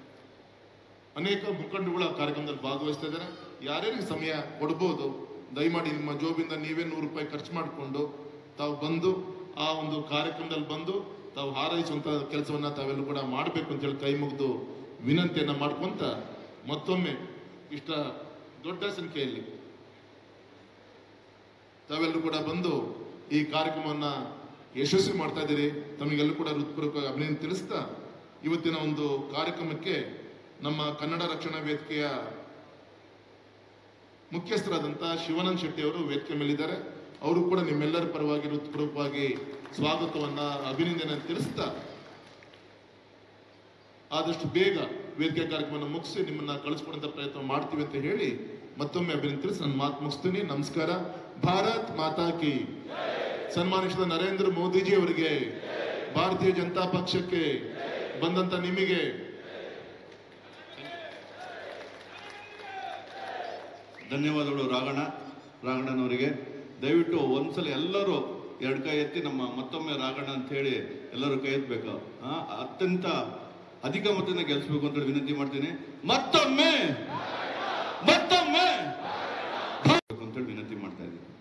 ಅನೇಕ ಮುಖಂಡರುಗಳು ಆ ಕಾರ್ಯಕ್ರಮದಲ್ಲಿ ಭಾಗವಹಿಸ್ತಾ ಇದ್ದಾರೆ. ಯಾರ್ಯಾರಿಗೆ ಸಮಯ ಕೊಡ್ಬೋದು ದಯಮಾಡಿ ನಿಮ್ಮ ಜೋಬಿಂದ ನೀವೇ ನೂರು ರೂಪಾಯಿ ಖರ್ಚು ಮಾಡಿಕೊಂಡು ತಾವು ಬಂದು ಆ ಒಂದು ಕಾರ್ಯಕ್ರಮದಲ್ಲಿ ಬಂದು ತಾವು ಹಾರೈಸುವಂತ ಕೆಲಸವನ್ನ ತಾವೆಲ್ಲೂ ಕೂಡ ಮಾಡಬೇಕು ಅಂತ ಹೇಳಿ ಕೈ ಮುಗಿದು ವಿನಂತಿಯನ್ನ ಮಾಡ್ಕೊಂತ ಮತ್ತೊಮ್ಮೆ ಇಷ್ಟ ದೊಡ್ಡ ಸಂಖ್ಯೆಯಲ್ಲಿ ತಾವೆಲ್ಲರೂ ಕೂಡ ಬಂದು ಈ ಕಾರ್ಯಕ್ರಮವನ್ನ ಯಶಸ್ವಿ ಮಾಡ್ತಾ ಇದ್ದೀರಿ. ತಮಗೆಲ್ಲೂ ಕೂಡ ಹೃತ್ಪೂರ್ವಕ ಅಭಿನಂದನೆ ತಿಳಿಸ್ತಾ, ಇವತ್ತಿನ ಒಂದು ಕಾರ್ಯಕ್ರಮಕ್ಕೆ ನಮ್ಮ ಕನ್ನಡ ರಕ್ಷಣಾ ವೇದಿಕೆಯ ಮುಖ್ಯಸ್ಥರಾದಂತ ಶಿವಾನಂದ ಶೆಟ್ಟಿ ಅವರು ವೇದಿಕೆ ಮೇಲಿದ್ದಾರೆ. ಅವರು ಕೂಡ ನಿಮ್ಮೆಲ್ಲರ ಪರವಾಗಿ ಹೃತ್ಪೂರ್ವಕವಾಗಿ ಸ್ವಾಗತವನ್ನ ಅಭಿನಂದನೆ ತಿಳಿಸ್ತಾ, ಆದಷ್ಟು ಬೇಗ ವೇದಿಕೆ ಕಾರ್ಯಕ್ರಮವನ್ನು ಮುಗಿಸಿ ನಿಮ್ಮನ್ನ ಕಳಿಸ್ಕೊಡುವಂತ ಪ್ರಯತ್ನ ಮಾಡ್ತೀವಿ ಅಂತ ಹೇಳಿ ಮತ್ತೊಮ್ಮೆ ಅಭಿನಂದನೆ ತಿಳಿಸಿ ನನ್ನ ಮಾತು ಮುಗಿಸ್ತೀನಿ. ನಮಸ್ಕಾರ. ಭಾರತ್ ಮಾತಾ ಕಿ. ಸನ್ಮಾನಿಸಿದ ನರೇಂದ್ರ ಮೋದಿಜಿ ಅವರಿಗೆ, ಭಾರತೀಯ ಜನತಾ ಪಕ್ಷಕ್ಕೆ ಬಂದಂತ ನಿಮಗೆ ಧನ್ಯವಾದಗಳು. ರಾಘಣ್ಣ ರಾಘಣ್ಣನವರಿಗೆ ದಯವಿಟ್ಟು ಒಂದ್ಸಲ ಎಲ್ಲರೂ ಎರಡು ಕೈ ಎತ್ತಿ ನಮ್ಮ ಮತ್ತೊಮ್ಮೆ ರಾಘಣ್ಣ ಅಂತ ಹೇಳಿ ಎಲ್ಲರೂ ಕೈ ಎತ್ತಬೇಕು. ಅತ್ಯಂತ ಅಧಿಕ ಮತದಿಂದ ಗೆಲ್ಲಿಸಬೇಕು ಅಂತ ವಿನಂತಿ ಮಾಡ್ತೀನಿ. ಮತ್ತೊಮ್ಮೆ ಮತ್ತೊಮ್ಮೆ ಅಂತೇಳಿ ವಿನಂತಿ ಮಾಡ್ತಾ ಇದ್ದೀನಿ.